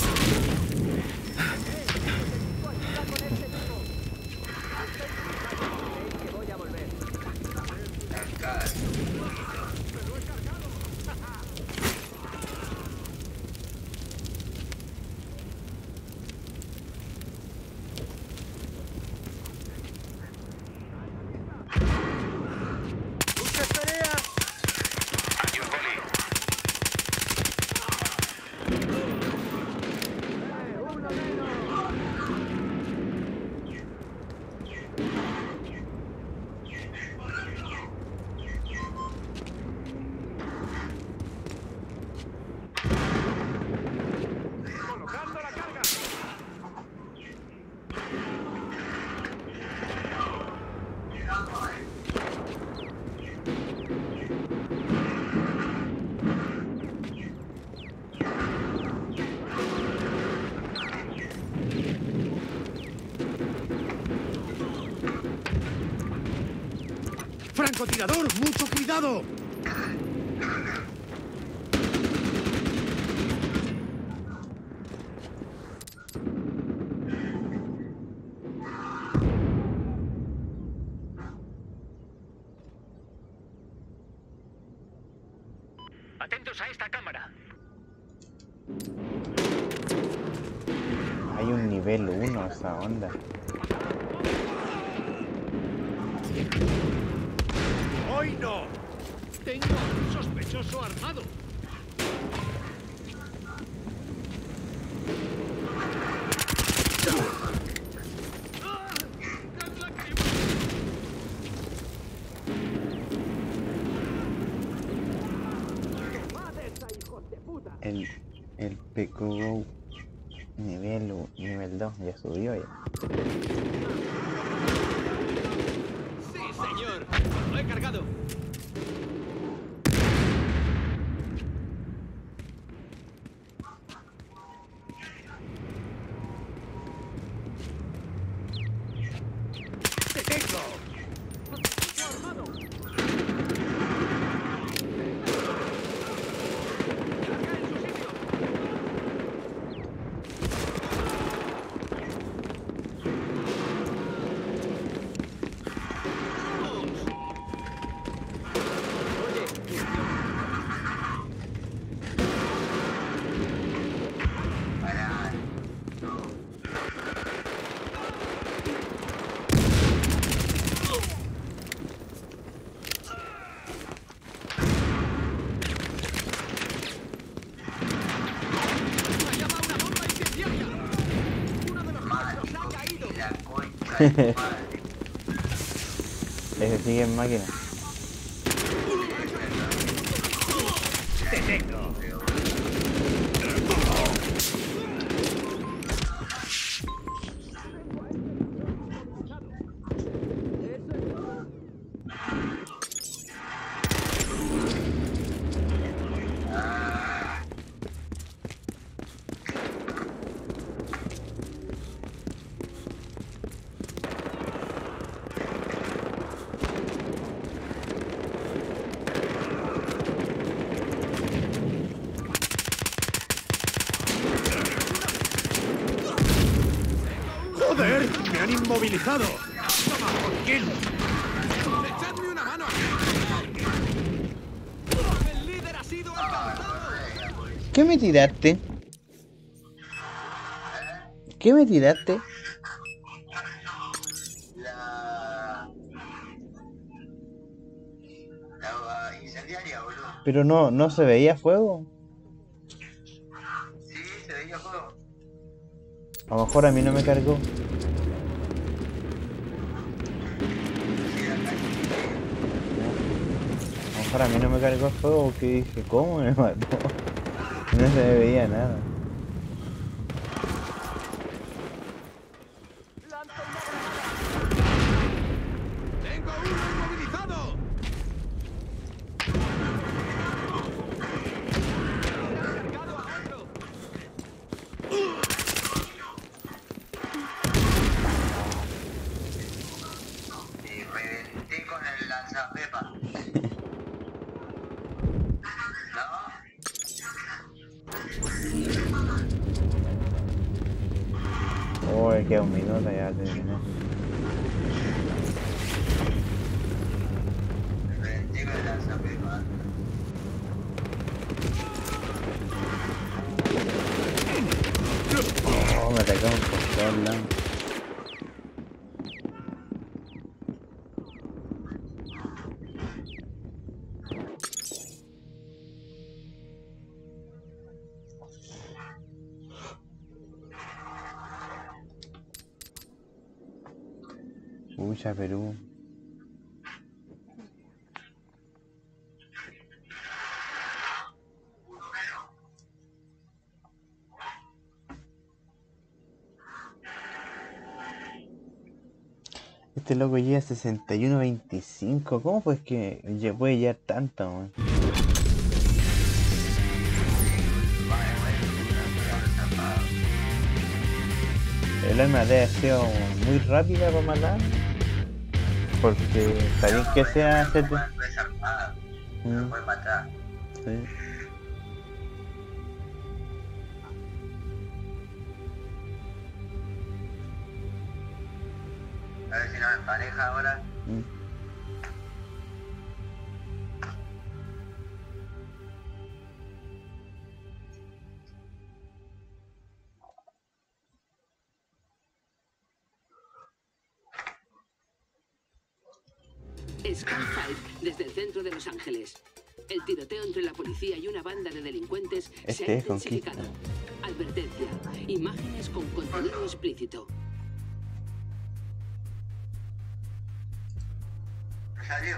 ¡Francotirador! ¡Mucho cuidado! Atentos a esta cámara. Hay un nivel uno esa onda. ¡Hoy no! Tengo a un sospechoso armado. Pico Go. Nivel, u- nivel dos, ya subió ya. ¡Sí, señor! ¡Lo he cargado! ¡Te tengo! Ese sigue en máquina. ¡Te tengo! ¡Joder! ¡Me han inmovilizado! ¡Toma, por kill! ¡Echadme una mano! ¡El líder ha sido alcanzado! ¿Qué me tiraste? ¿Qué me tiraste? La... La incendiaria, boludo. Pero no, no se veía fuego. Sí, se veía fuego. A lo mejor a mí no me cargó. A lo mejor a mí no me cargó el fuego porque dije, ¿cómo me mató? No se me veía nada. ¡Tengo uno inmovilizado! ¡He cargado a otro! Y reventé con el lanzapepa. Oh, queda un minuto ya terminé. Reventé con el lanzapepa. Oh, me atacaron por todos lados. Pucha, Perú. Este loco llega a sesenta y uno veinticinco. ¿Cómo pues que ya puede llegar tanto, man? El arma debe haber sido muy rápida para matar. Porque está bien que sea No puede ser armada. No puede matar. Sí. A ver si no me empareja ahora. Mm. Sky cinco desde el centro de Los Ángeles. El tiroteo entre la policía y una banda de delincuentes Este se ha es intensificado. conquista. Advertencia. Imágenes con contenido explícito. ¿Salió?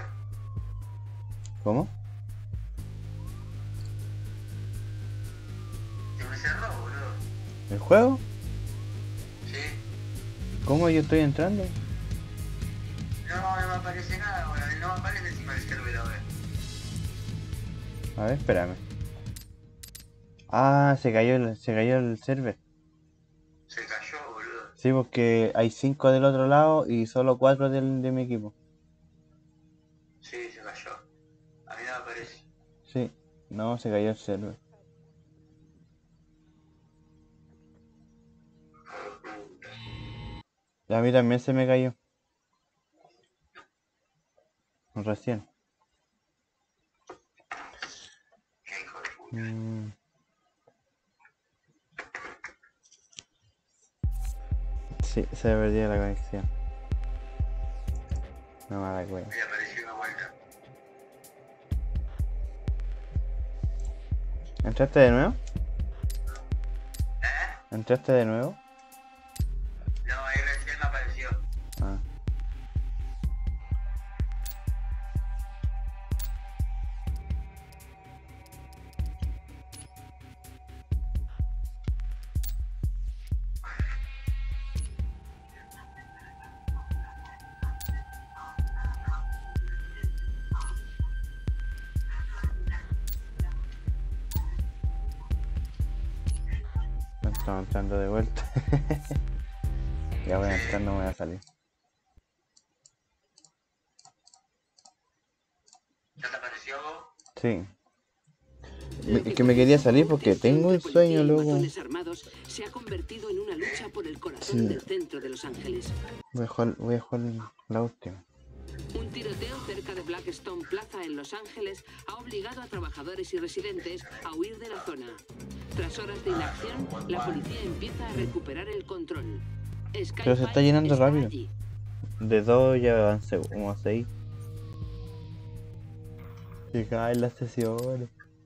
¿Cómo? ¿Se me cerró? ¿El juego? Sí. ¿Cómo yo estoy entrando? No, no me aparece nada ahora. No me aparece encima del servidor. A ver, espérame. Ah, se cayó el, se cayó el server. Se cayó, boludo. Sí, porque hay cinco del otro lado y solo cuatro del, de mi equipo. Sí, se cayó. A mí no me aparece. Sí, no, se cayó el server. Y a mí también se me cayó. Recién. Mm. Sí, se perdió la conexión. No me da cuenta. Me apareció una vuelta. ¿Entraste de nuevo? ¿Eh? ¿Entraste de nuevo? No, ahí recién me apareció. Ah. Estamos entrando de vuelta. Ya voy a entrar, no voy a salir. ¿Ya te apareció? Sí. Es que me quería salir porque tengo un sueño, loco. Armados se ha convertido en una lucha por el corazón Sí. del centro de Los Ángeles. Voy a jugar, voy a jugar la última. Un tiroteo cerca de Blackstone Plaza en Los Ángeles ha obligado a trabajadores y residentes a huir de la zona. Tras horas de inacción, la policía empieza a recuperar el control. Pero se está llenando está rápido. allí. De dos ya avancé como a seis. Que caen las sesiones.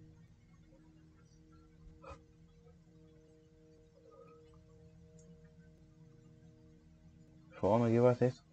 Fome, ¿qué pasa eso?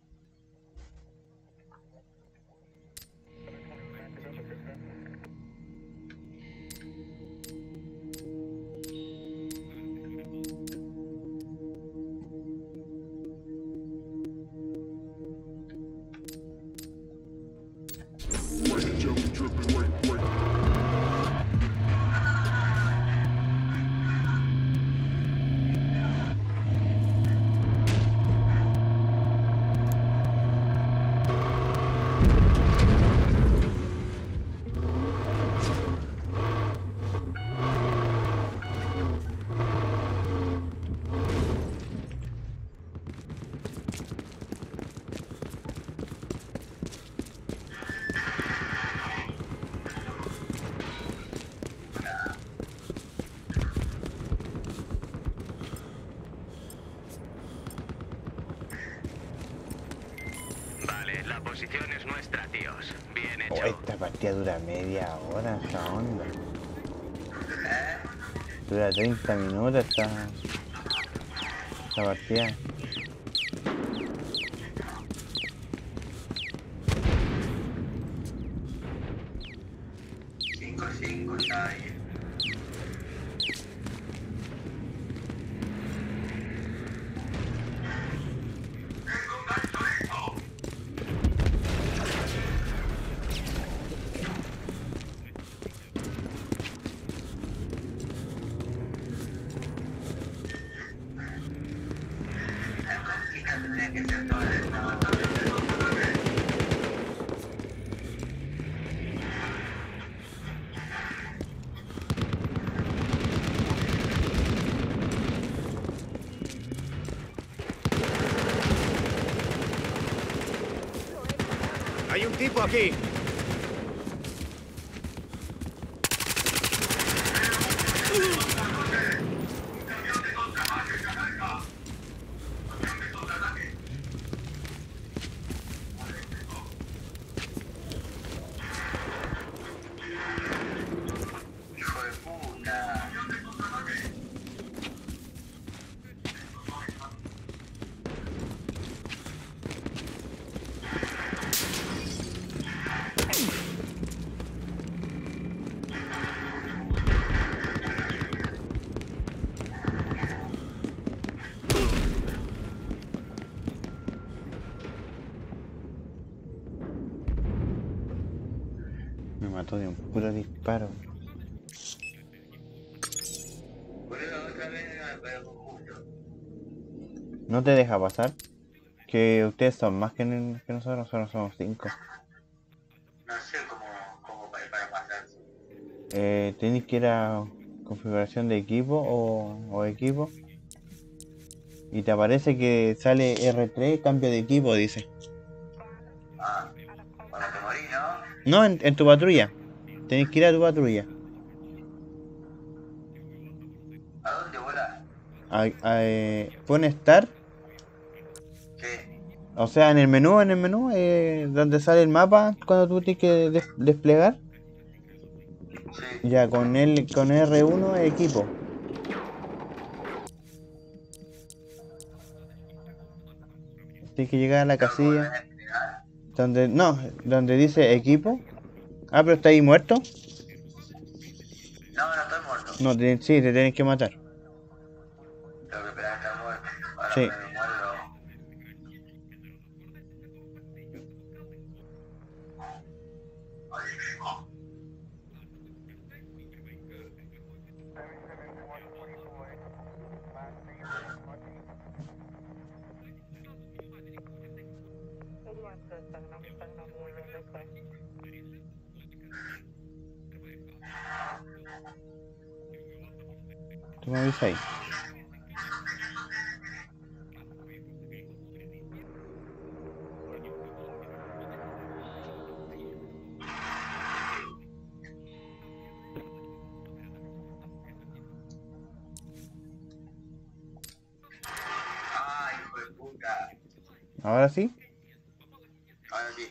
Vale, la posición es nuestra, tíos. Bien hecho. Oh, esta partida dura media hora, esta onda. Dura treinta minutos esta, esta partida. cinco cinco está ahí. Tendría que ser toda esta. Hay un tipo aquí. Hijo de puta. mató de un puro disparo. ¿No te deja pasar? Que ustedes son más que, que nosotros, nosotros somos cinco. No sé cómo, cómo para, para pasar. Eh, tenéis que ir a configuración de equipo o, o equipo. Y te aparece que sale R tres, cambio de equipo, dice. Ah, cuando te morís, ¿no? No, en, en tu patrulla. Tenés que ir a tu patrulla. ¿A dónde volás? A, a, eh, pone Start. Sí. O sea, en el menú, en el menú, eh, donde sale el mapa, cuando tú tienes que des desplegar. Sí. Ya, con el, con R uno, equipo. Tienes que llegar a la casilla. Donde, no, donde dice equipo. Ah, pero está ahí muerto. No, no estoy muerto. No, te, sí, te tienes que matar. Tengo que esperar a estar muerto. Ahora Sí. me muero. Tú me avisas ahí. Ay, hijo de puta. ¿Ahora sí? Ahora sí.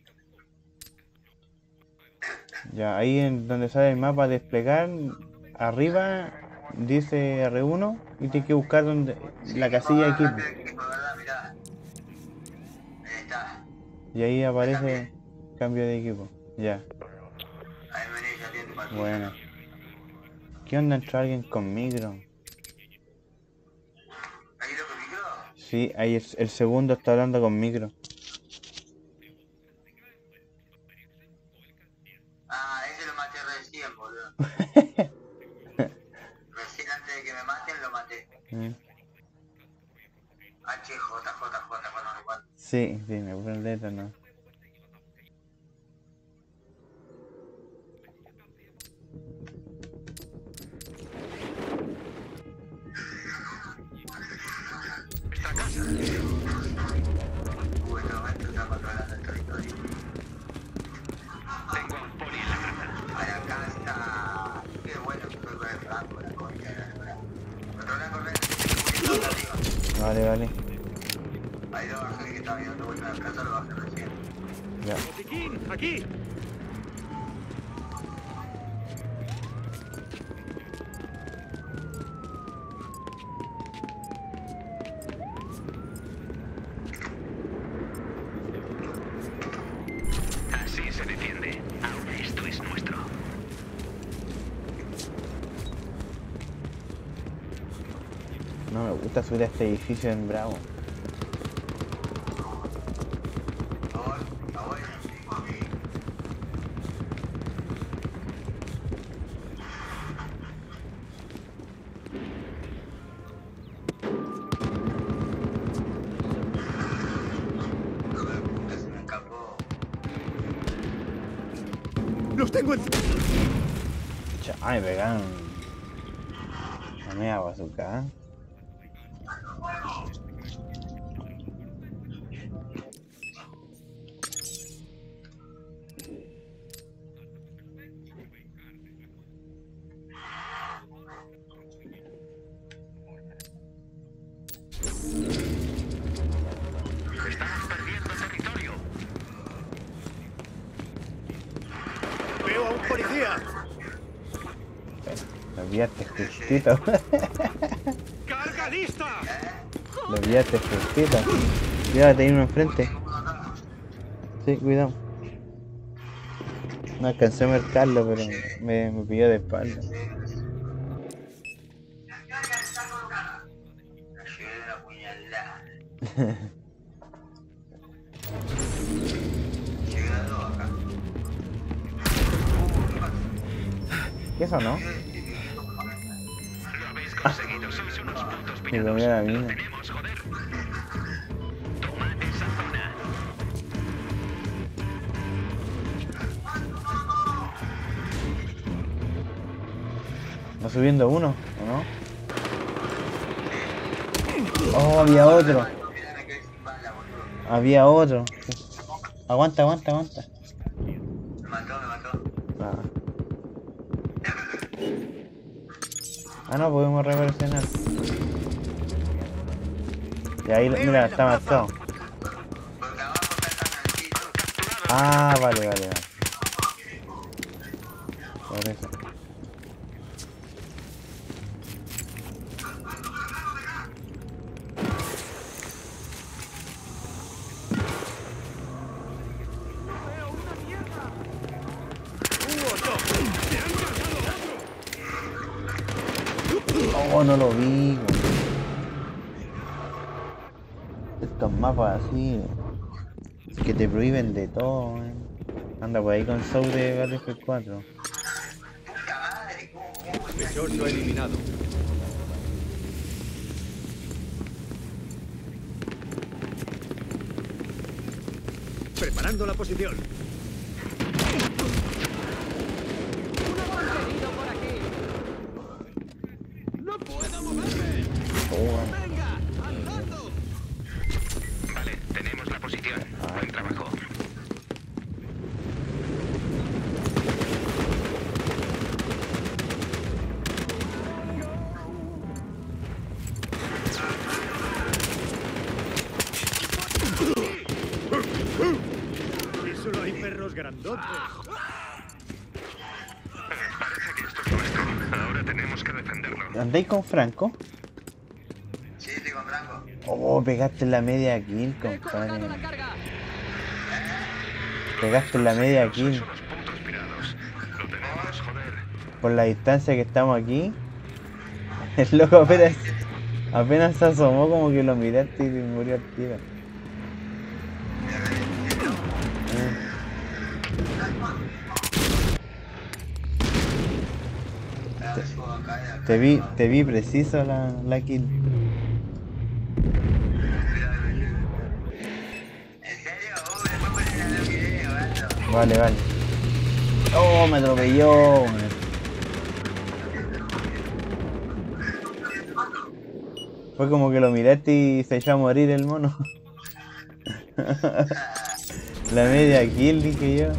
Ya, ahí en donde sale el mapa desplegar, arriba dice R uno y tienes que buscar donde la casilla de equipo. Mirá. Ahí está. Y ahí aparece cambio de equipo. Ya, Ahí venís, ya tiene para ti. bueno. ¿Qué onda entró alguien con micro? ¿Ahí lo que micro? Sí, ahí es, el segundo está hablando con micro. Ah, ese lo maté recién, boludo. Recién antes de que me maten lo maté. Mm. H, J, J, J, J, J. Sí, sí, me pone el letra, no. Esta casa. Uy, este momento está controlando el territorio. Tengo a un poli en la granja. Ay, acá está. Qué bueno que estoy con el Franco, la concha de la lora. Controla correcto. Vale, vale. Hay dos ángeles que están viendo de vuelta a la casa, lo bajé recién. Ya. ¡Botiquín! ¡Aquí! Así se defiende. Ahora esto es nuestro. No me gusta subir a este edificio en Bravo. ¡Los tengo en... Cha, ay, me pegaron. La media bazooka. Estamos perdiendo territorio. ¡Veo a un policía! Lo pillaste justito. ¡Carga lista! Lo pillaste justito. Ya tenía uno enfrente. Sí, cuidado. No alcancé a marcarlo, pero me, me pilló de espalda. ¿Qué eso no? Lo habéis conseguido, sois unos putos Me piñados. comió la mina. Tenemos, joder. Tomad esa zona. Va subiendo uno, ¿o no? Oh, había otro. Había otro. Aguanta, aguanta, aguanta. Me mató, me mató. Ah, ah no, podemos reversionar. Y ahí, mira, está marcado. Ah, vale, vale, vale. Por eso. Oh, no lo vi, güey. Estos mapas así que te prohíben de todo, güey. Anda por ahí con Soul de Battlefield cuatro. Sospechoso eliminado. Preparando la posición. ¡No puedo moverme! Oh, ¡Venga! ¡Andando! Vale, tenemos la posición. Buen trabajo. Y solo hay perros grandotes. Parece que esto es nuestro. Ahora tenemos que defenderlo. ¿Andáis con Franco? Sí, estoy con Franco. Oh, pegaste en la media kill, compadre. Pegaste en la media kill. Sois unos putos pirados. Lo tenemos, joder. Por la distancia que estamos aquí. El loco apenas, apenas se asomó, como que lo miraste y murió al tiro. Te vi, te vi preciso la, la kill. Vale, vale. Oh, me atropelló. Fue como que lo miraste y se echó a morir el mono. La media kill, dije yo.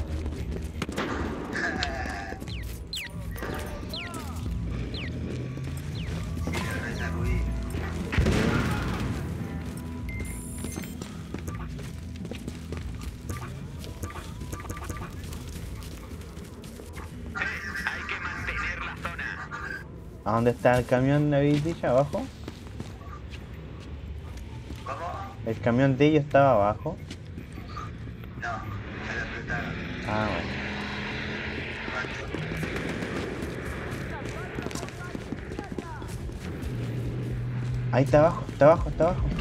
Hay que mantener la zona. ¿A dónde está el camión, habéis dicho? ¿Abajo? ¿Cómo? ¿El camión de ellos estaba abajo? No, se lo explotaron. Ah, bueno. Ahí está abajo, está abajo, está abajo.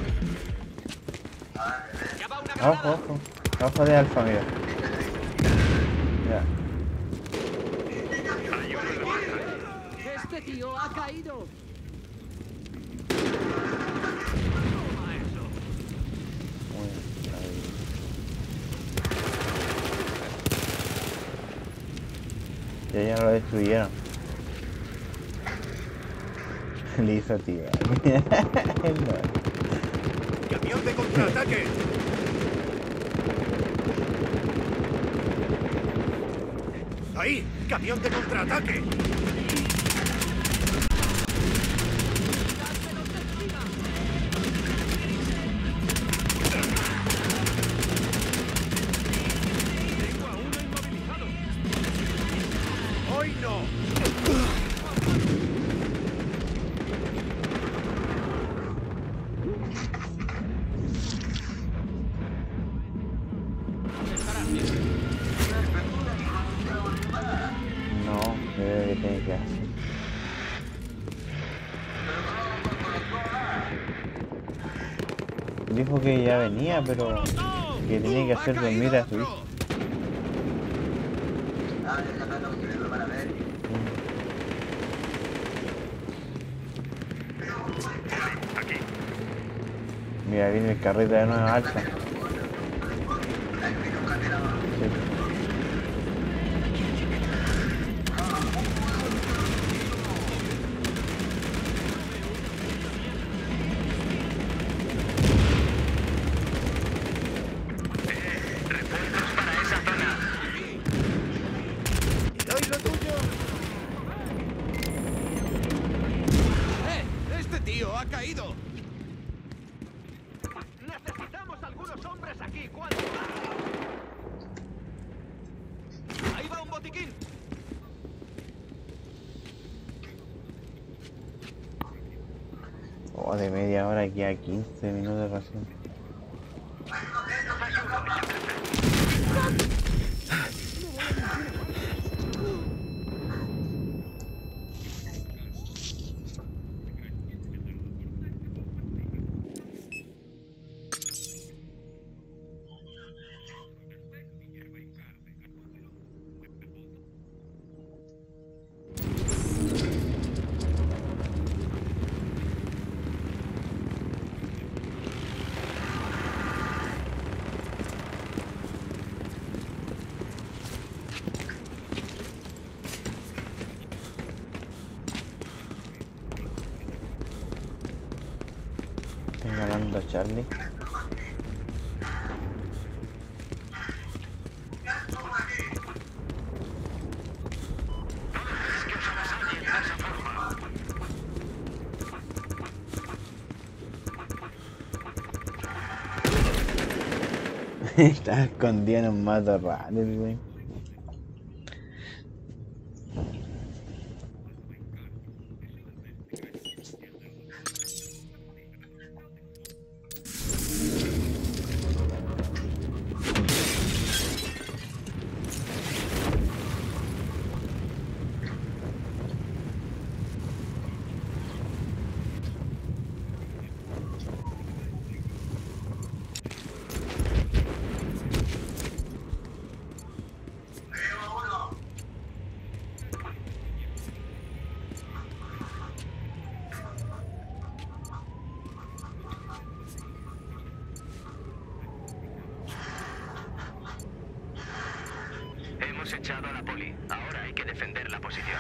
Abajo, abajo. Abajo de Alfa, mira. Ya. Este tío ha caído. Ya, ya lo destruyeron. Le hizo tío. ¡Camión de contraataque! ¡Ahí! ¡Camión de contraataque! Tengo a uno inmovilizado. ¡Hoy no! No, yo creo que tiene que hacer. Dijo que ya venía, pero que tenía que hacer dormir a su hijo. Ah, ya está, no, que me lo van a ver. Aquí. Mira, viene el carrete de nueva alta. Sí. Refuerzos para esa zona. ¡Doy lo tuyo! ¡Eh! ¡Este tío ha caído! Necesitamos algunos hombres aquí. ¿Cuál? Ahí va un botiquín. Oh, de media hora aquí a quince minutos recién. Estoy ganando a Charlie. Está escondido en un matorral, güey. Hemos echado a la poli. Ahora hay que defender la posición.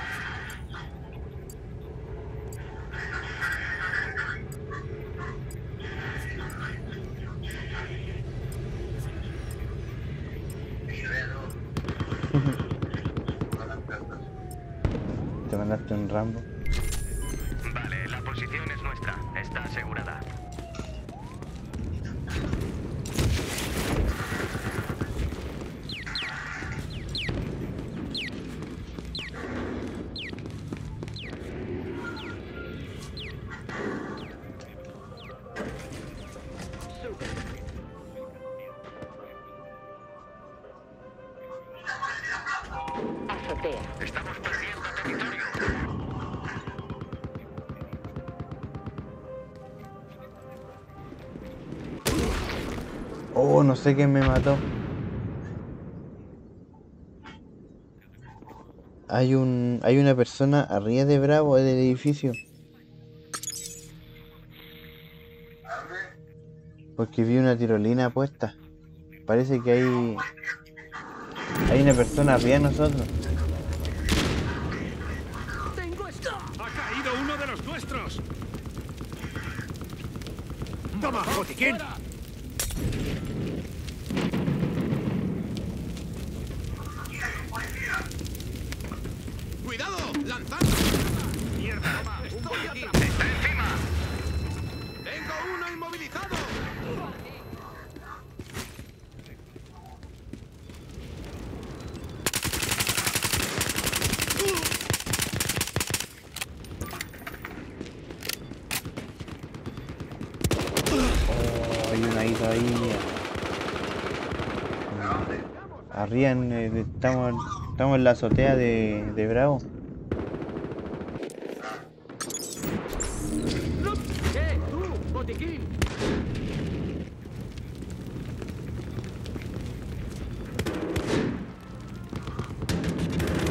Te mandaste un Rambo. Vale, la posición es nuestra. Está asegurada. Estamos perdiendo territorio. Oh, no sé quién me mató. Hay un, hay una persona arriba de Bravo del edificio. Porque vi una tirolina puesta. Parece que hay, hay una persona arriba de nosotros. ¡Ha caído uno de los nuestros! ¡Toma, botiquín! ¡Cuidado! ¡Lanzando! ¡Mierda! Toma, un botiquín. ¡Está encima! ¡Tengo uno inmovilizado! Oh, hay una ahí todavía. Arriba en, eh, estamos, estamos en la azotea de, de Bravo. ¡Eh, tú! ¡Botiquín!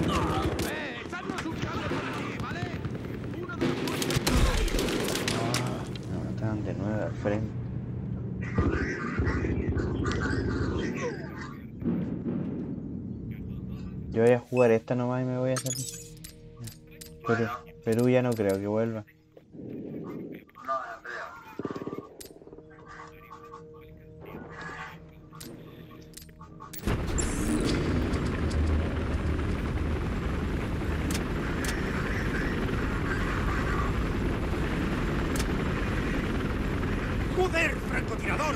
¡Eh! ¡Echadnos un cable por aquí, ¿vale? Uno de los nuestros. Estaban de nuevo al frente. Yo voy a jugar esta nomás y me voy a salir. Perú, Perú ya no creo que vuelva. ¡Joder, francotirador!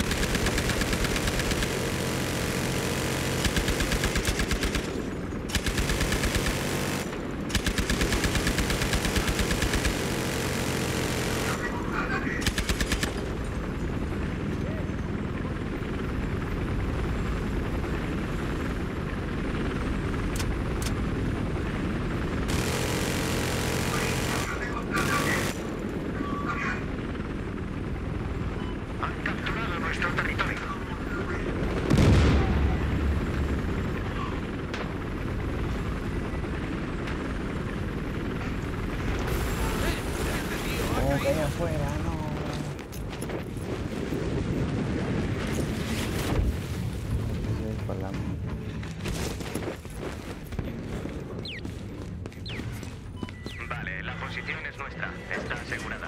Vale, la posición es nuestra. Está asegurada.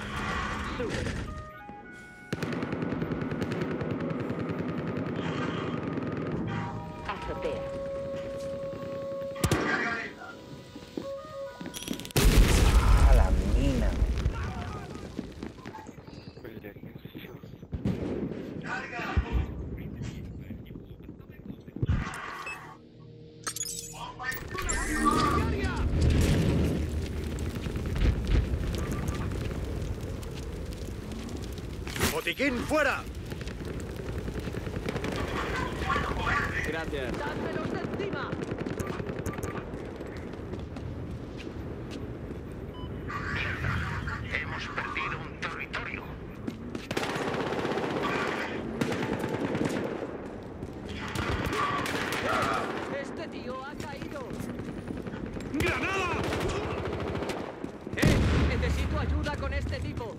Azotea. Ah, la mina. ¡Botiquín fuera! Gracias. ¡Dármelos de encima! Hemos perdido un territorio. ¡Este tío ha caído! ¡Granada! ¡Eh! ¡Necesito ayuda con este tipo!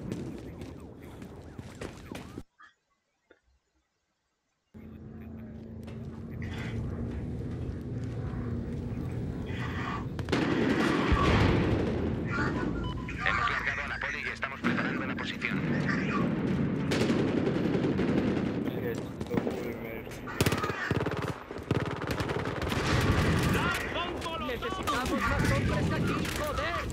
Hemos largado a la poli y estamos preparando la posición. ¡Necesitamos más hombres aquí! ¡Joder!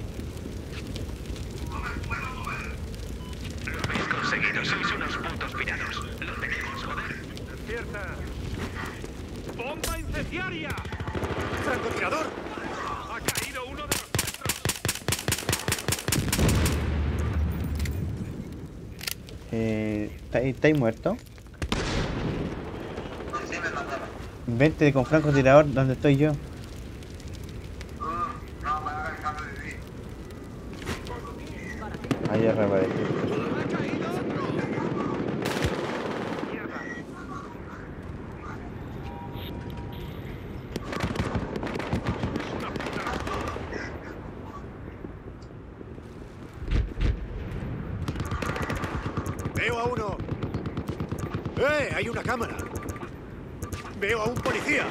Lo habéis conseguido, sois unos putos pirados. Lo tenemos, joder. ¡Despierta! ¡Bomba incendiaria! ¡Francotirador! ¡Ha caído uno de los nuestros! Eh, ¿estáis estáis muertos? Sí, me mataron. Vente con francotirador donde estoy yo. No, me haga el cambio de vida. Ahí ya reapareció. ¡Ha caído otro! ¡Veo a uno! ¡Eh! ¡Hay una cámara! ¡Veo a un policía!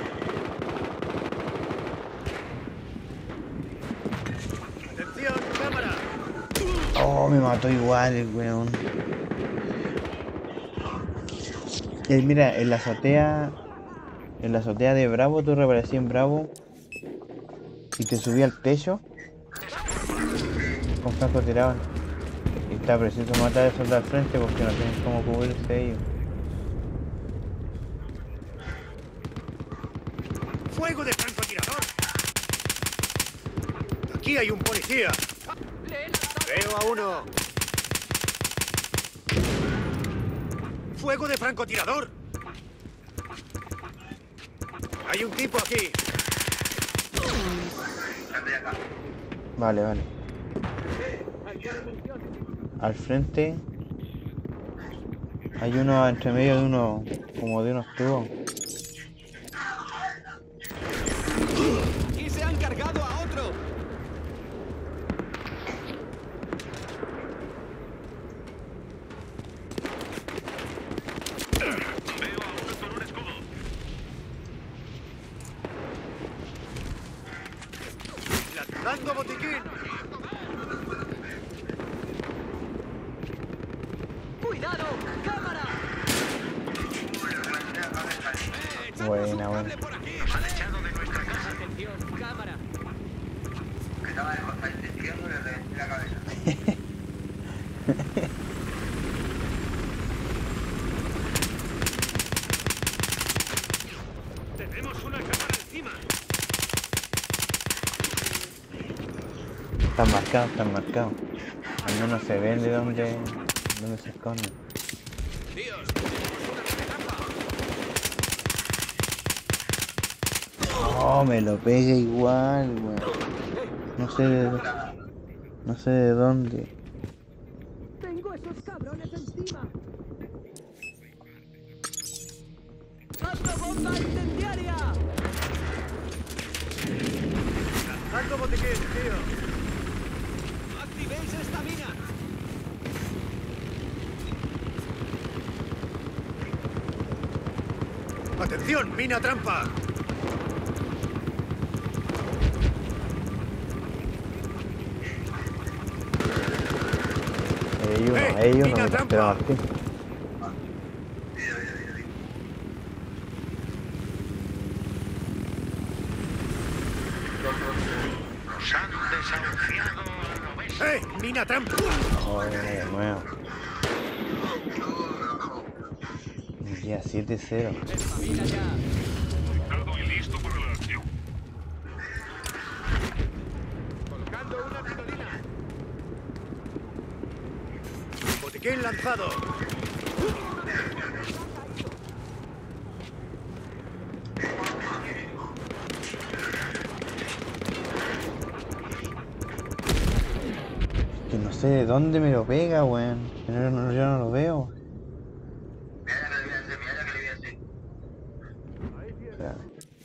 ¡Atención, cámara! Oh, me mató igual el weón. Eh, mira, en la azotea. En la azotea de Bravo, tú reaparecí en Bravo. Y te subí al techo. Con francotirador. Y está preciso matar a esos de al frente porque no tienen cómo cubrirse ellos. ¡Fuego de francotirador! ¡Aquí hay un policía! ¡Veo a uno! ¡Fuego de francotirador! ¡Hay un tipo aquí! Vale, vale. Al frente hay uno entre medio de uno, como de unos tubos. ¡Y se han cargado a otro! ¡Cuidado! ¡Cámara! Buena, buena. Nos han echado de nuestra casa. Atención, cámara. Que estaba de costa izquierdo y le reventé la cabeza. ¡Tenemos una cámara encima! Están marcados, están marcados. Al menos se ven de dónde, dónde se esconden. Tíos, tenemos una trampa. Oh, me lo pega igual, weón. No sé de no sé de dónde. Tengo esos cabrones encima. ¡Lanzo bomba incendiaria! ¡Lanzando botiquín, tío! ¡Activéis esta mina! ¡Atención, mina trampa! Hay uno, ¡Eh! hay uno, ¡Mina mira, trampa! pero Martín. Nos han desahuciado a lo bestia. ¡Eh! ¡Mina trampa! Oh, de nuevo. Ya, siete cero. ¡Espabila ya! Conectado y listo para la acción. Colocando una tirolina. ¡Botiquín lanzado! Que no sé de dónde me lo pega, weón. Yo no, yo no lo veo. Mira que le voy a hacer, mira que le voy a hacer. Espera.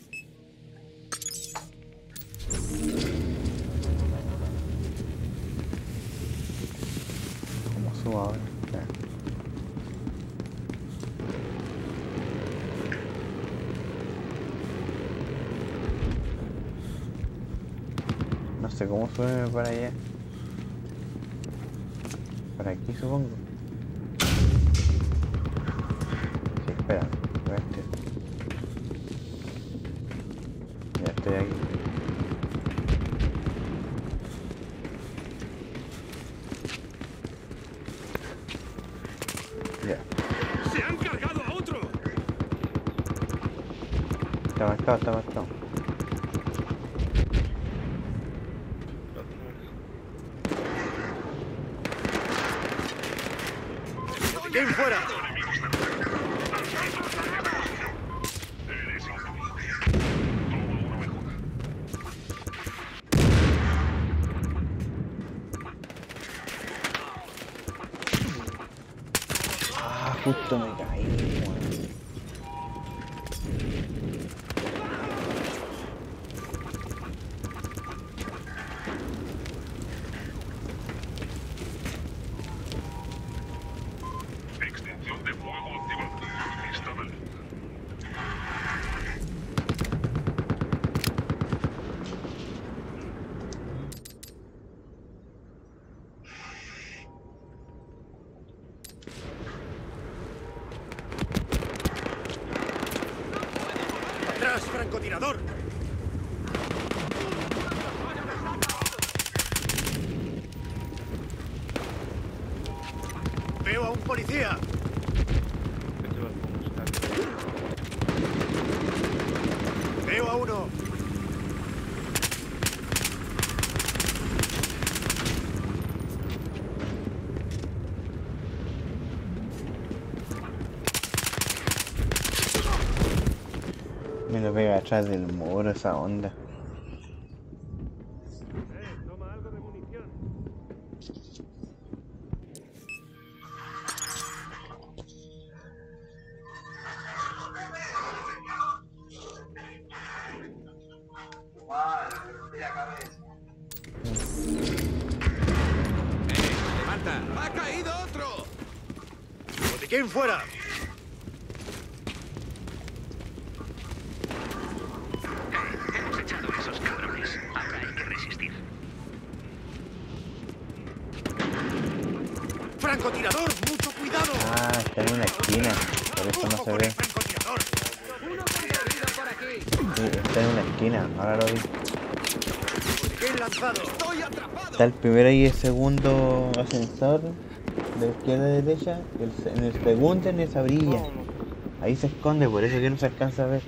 ¿Cómo subo ahora? Espera. No sé cómo subirme para allá. Por aquí supongo. Sí, espera. Este. Ya estoy aquí. Ya. ¡Se han cargado a otro! Está marcado, está marcado. ¡Botiquín fuera! Eres increíble. Todo una mejora. Ah, justo me caí, weón. Extensión de fuego activada. Instalada. ¡Atrás, francotirador! ¡Veo a un policía! ¡Veo a uno! Me lo pega atrás del muro esa onda. ¡Eh! Toma algo de munición. ¡Guau! Le rompí la cabeza. ¡Eh! ¡Levanta! ¡Ha caído otro! ¡Botiquín fuera! Hemos echado a esos cabrones. Ahora hay que resistir. francotirador! ¡Mucho cuidado! Ah, está en una esquina. Por eso no se ve. ¡Francotirador! Uno perdido por aquí. Sí, está en una esquina. Ahora lo vi. ¡Bien lanzado! Está el primero y el segundo ascensor. De izquierda a derecha. Y el, se- en el segundo en esa brilla. Ahí se esconde, por eso que no se alcanza a ver.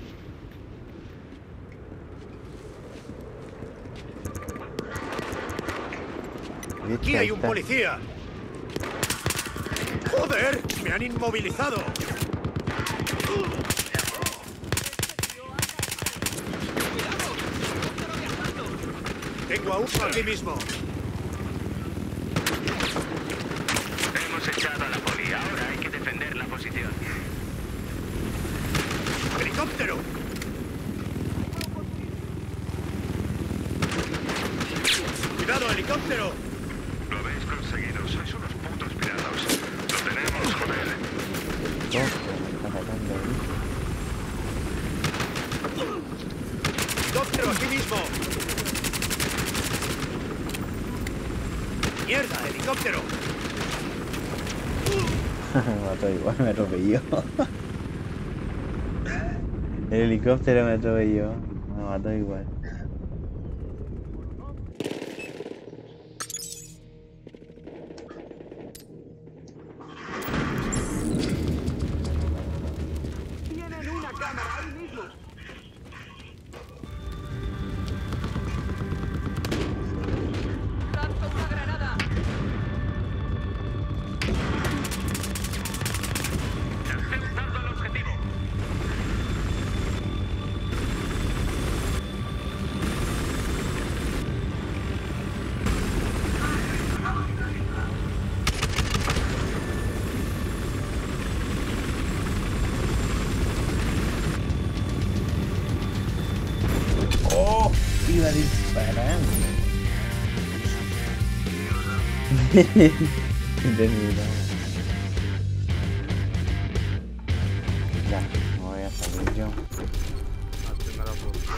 ¡Aquí hay un policía! ¡Joder! ¡Me han inmovilizado! Tengo a uno aquí mismo. Hemos echado a la poli. Ahora hay que defender la posición. ¡Helicóptero! ¡Cuidado, helicóptero! Lo habéis conseguido. Sois unos putos pirados. Lo tenemos, joder. Está atacando ahí. ¡Helicóptero aquí mismo! ¡Mierda, helicóptero! Me mató igual, me atropelló. El helicóptero me atropelló. Me mató igual. Tienen una cámara ahí mismo. ¡Lanzo una granada! Lancé un dardo al objetivo. ¡Oh! Iba disparando. De verdad. Ya, me voy a salir yo. La primera por